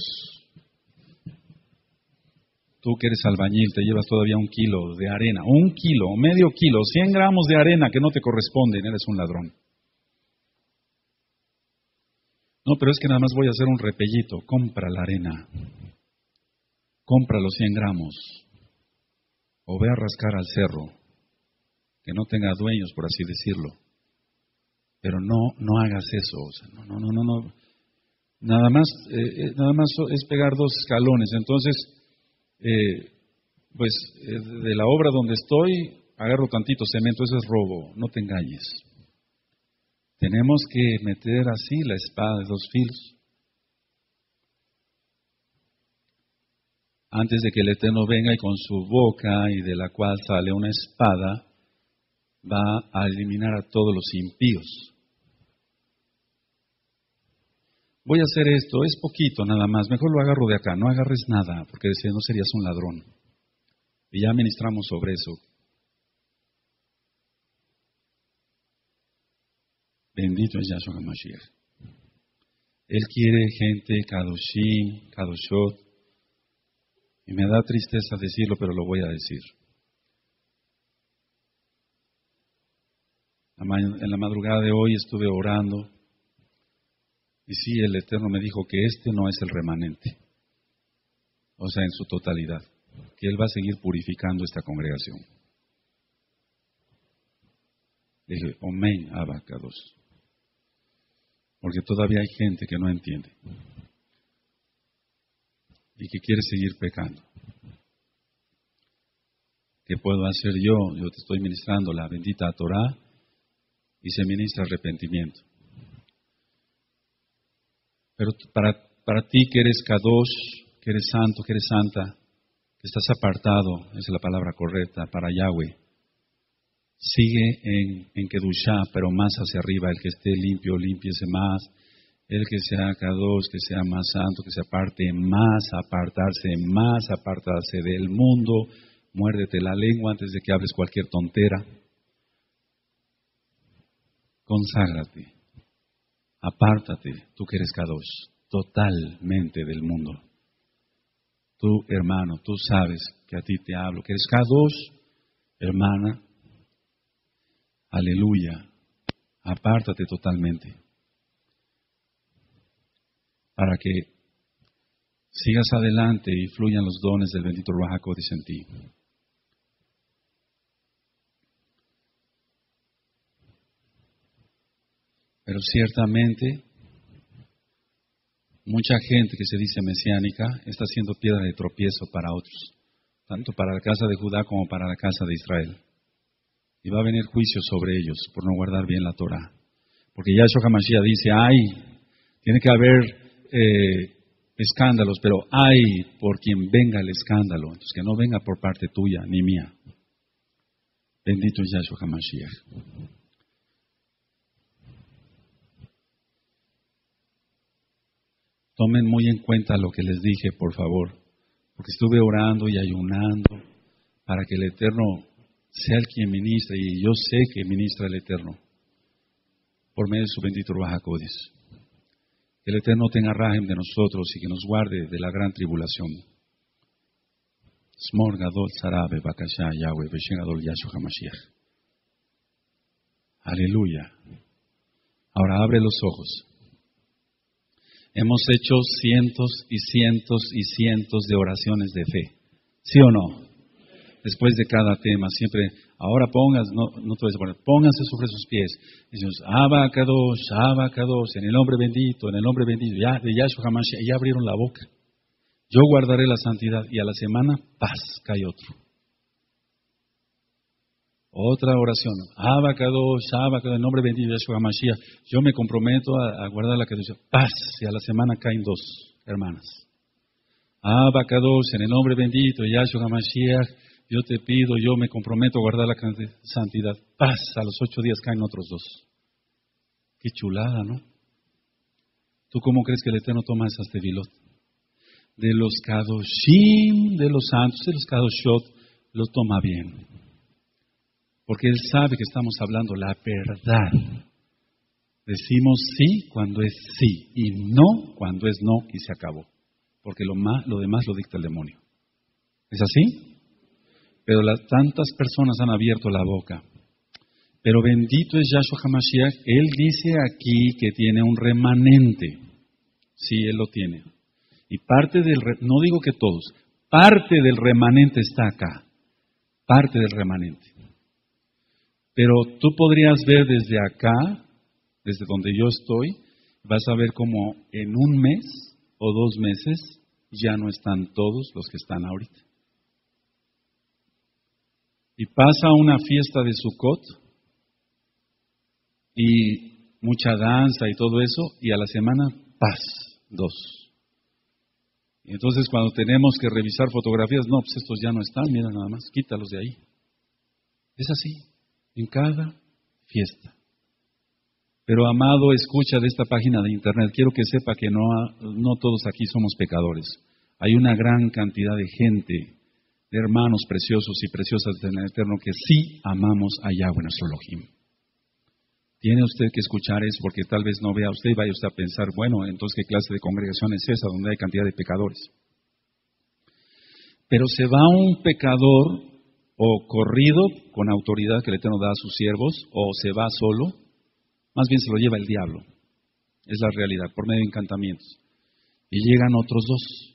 Tú que eres albañil, te llevas todavía un kilo de arena, un kilo, medio kilo, cien gramos de arena que no te corresponden, eres un ladrón. No, pero es que nada más voy a hacer un repellito. Compra la arena. Compra los cien gramos. O ve a rascar al cerro, que no tenga dueños, por así decirlo. Pero no, no hagas eso. O sea, no, no, no, no, no. Nada más, eh, nada más es pegar dos escalones. Entonces, eh, pues eh, de la obra donde estoy, agarro tantito cemento, eso es robo. No te engañes. Tenemos que meter así la espada de dos filos. Antes de que el Eterno venga y con su boca y de la cual sale una espada, va a eliminar a todos los impíos. Voy a hacer esto, es poquito nada más, mejor lo agarro de acá, no agarres nada, porque si no serías un ladrón. Y ya ministramos sobre eso. Bendito es Yahshua HaMashiach. Él quiere gente kadoshim, kadoshot. Y me da tristeza decirlo, pero lo voy a decir. En la madrugada de hoy estuve orando. Y sí, el Eterno me dijo que este no es el remanente. O sea, en su totalidad. Que Él va a seguir purificando esta congregación. Dije, Omen, Abacados. Porque todavía hay gente que no entiende. Y que quiere seguir pecando. ¿Qué puedo hacer yo? Yo te estoy ministrando la bendita Torah y se ministra arrepentimiento. Pero para, para ti que eres Kadosh, que eres santo, que eres santa, que estás apartado, esa es la palabra correcta, para Yahweh, sigue en, en Kedushá, pero más hacia arriba, el que esté limpio, límpiese más, El que sea Kadosh, que sea más santo, que se aparte más, apartarse más, apartarse del mundo. Muérdete la lengua antes de que hables cualquier tontera. Conságrate. Apártate, tú que eres Kadosh, totalmente del mundo. Tú, hermano, tú sabes que a ti te hablo, que eres Kadosh, hermana. Aleluya. Apártate totalmente. Para que sigas adelante y fluyan los dones del bendito Ruach HaKodesh en ti. Pero ciertamente, mucha gente que se dice mesiánica está siendo piedra de tropiezo para otros, tanto para la casa de Judá como para la casa de Israel. Y va a venir juicio sobre ellos por no guardar bien la Torah. Porque Yahshua HaMashiach dice, ay, tiene que haber eh, escándalos, pero ay por quien venga el escándalo. Entonces que no venga por parte tuya ni mía. Bendito es Yahshua HaMashiach. Tomen muy en cuenta lo que les dije, por favor, porque estuve orando y ayunando para que el Eterno sea el quien ministre, y yo sé que ministra el Eterno por medio de su bendito Ruach HaKodesh. Que el Eterno tenga rajem de nosotros y que nos guarde de la gran tribulación. Smor Gadol Zarabe Bakasha Yahweh Beshem Gadol Yahshua HaMashiach. Aleluya. Ahora abre los ojos. Hemos hecho cientos y cientos y cientos de oraciones de fe. ¿Sí o no? Después de cada tema, siempre, ahora pongas, no, no te vas a poner, pónganse sobre sus pies. Decimos, Abba Kadosh, Abba Kadosh, en el nombre bendito, en el nombre bendito, ya, de Yahshua HaMashiach, ya abrieron la boca. Yo guardaré la santidad, y a la semana, paz, cae otro. Otra oración, Abba Kadosh, Abba Kadosh, en el nombre bendito de Yahshua HaMashiach, yo me comprometo a, a guardar la Kadosh, paz, y a la semana caen dos hermanas. Abba Kadosh, en el nombre bendito de Yahshua HaMashiach, yo te pido, yo me comprometo a guardar la santidad, paz, a los ocho días caen otros dos. Qué chulada, ¿no? ¿Tú cómo crees que el Eterno toma esas tevilot? De los Kadoshim, de los santos, de los Kadoshot, lo toma bien. Porque Él sabe que estamos hablando la verdad. Decimos sí cuando es sí y no cuando es no y se acabó. Porque lo, más, lo demás lo dicta el demonio. ¿Es así? Pero las, tantas personas han abierto la boca. Pero bendito es Yahshua HaMashiach. Él dice aquí que tiene un remanente. Sí, Él lo tiene. Y parte del, no digo que todos, parte del remanente está acá. Parte del remanente. Pero tú podrías ver desde acá, desde donde yo estoy, vas a ver como en un mes o dos meses ya no están todos los que están ahorita. Y pasa una fiesta de Sukkot y mucha danza y todo eso, y a la semana, paz, dos. Y entonces cuando tenemos que revisar fotografías, no, pues estos ya no están, mira nada más, quítalos de ahí. Es así. En cada fiesta. Pero amado, escucha de esta página de internet, quiero que sepa que no, no todos aquí somos pecadores. Hay una gran cantidad de gente, de hermanos preciosos y preciosas del Eterno que sí amamos a Yahweh nuestro Elohim. Tiene usted que escuchar eso porque tal vez no vea usted y vaya usted a pensar, bueno, entonces ¿qué clase de congregación es esa donde hay cantidad de pecadores? Pero se va un pecador o corrido con autoridad que el Eterno da a sus siervos, o se va solo, más bien se lo lleva el diablo. Es la realidad, por medio de encantamientos. Y llegan otros dos.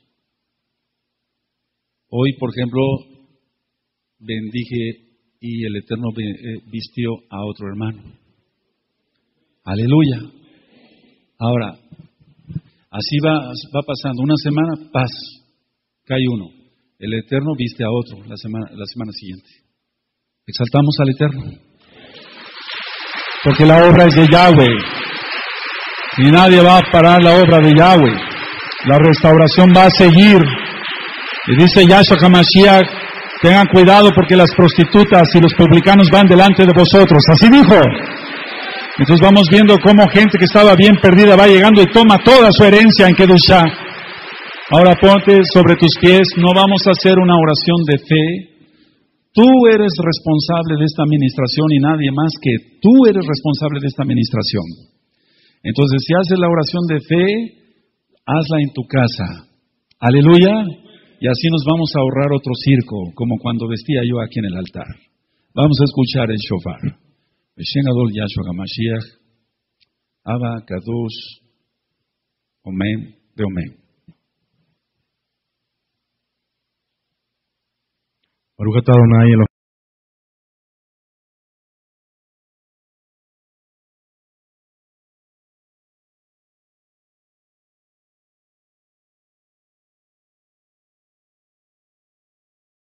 Hoy, por ejemplo, bendije y el Eterno vistió a otro hermano. Aleluya. Ahora, así va, va pasando. Una semana, paz, cae uno. El Eterno viste a otro la semana, la semana siguiente. Exaltamos al Eterno. Porque la obra es de Yahweh. Y nadie va a parar la obra de Yahweh. La restauración va a seguir. Y dice Yahshua HaMashiach, tengan cuidado porque las prostitutas y los publicanos van delante de vosotros. Así dijo. Entonces vamos viendo cómo gente que estaba bien perdida va llegando y toma toda su herencia en Kedushá. Ahora ponte sobre tus pies, no vamos a hacer una oración de fe. Tú eres responsable de esta administración y nadie más que tú eres responsable de esta administración. Entonces, si haces la oración de fe, hazla en tu casa. Aleluya. Y así nos vamos a ahorrar otro circo, como cuando vestía yo aquí en el altar. Vamos a escuchar el shofar. Beshen Adol Yahshua HaMashiach, Abba Kadosh, Omen de Omen. Baruch atah Adonai Eloheinu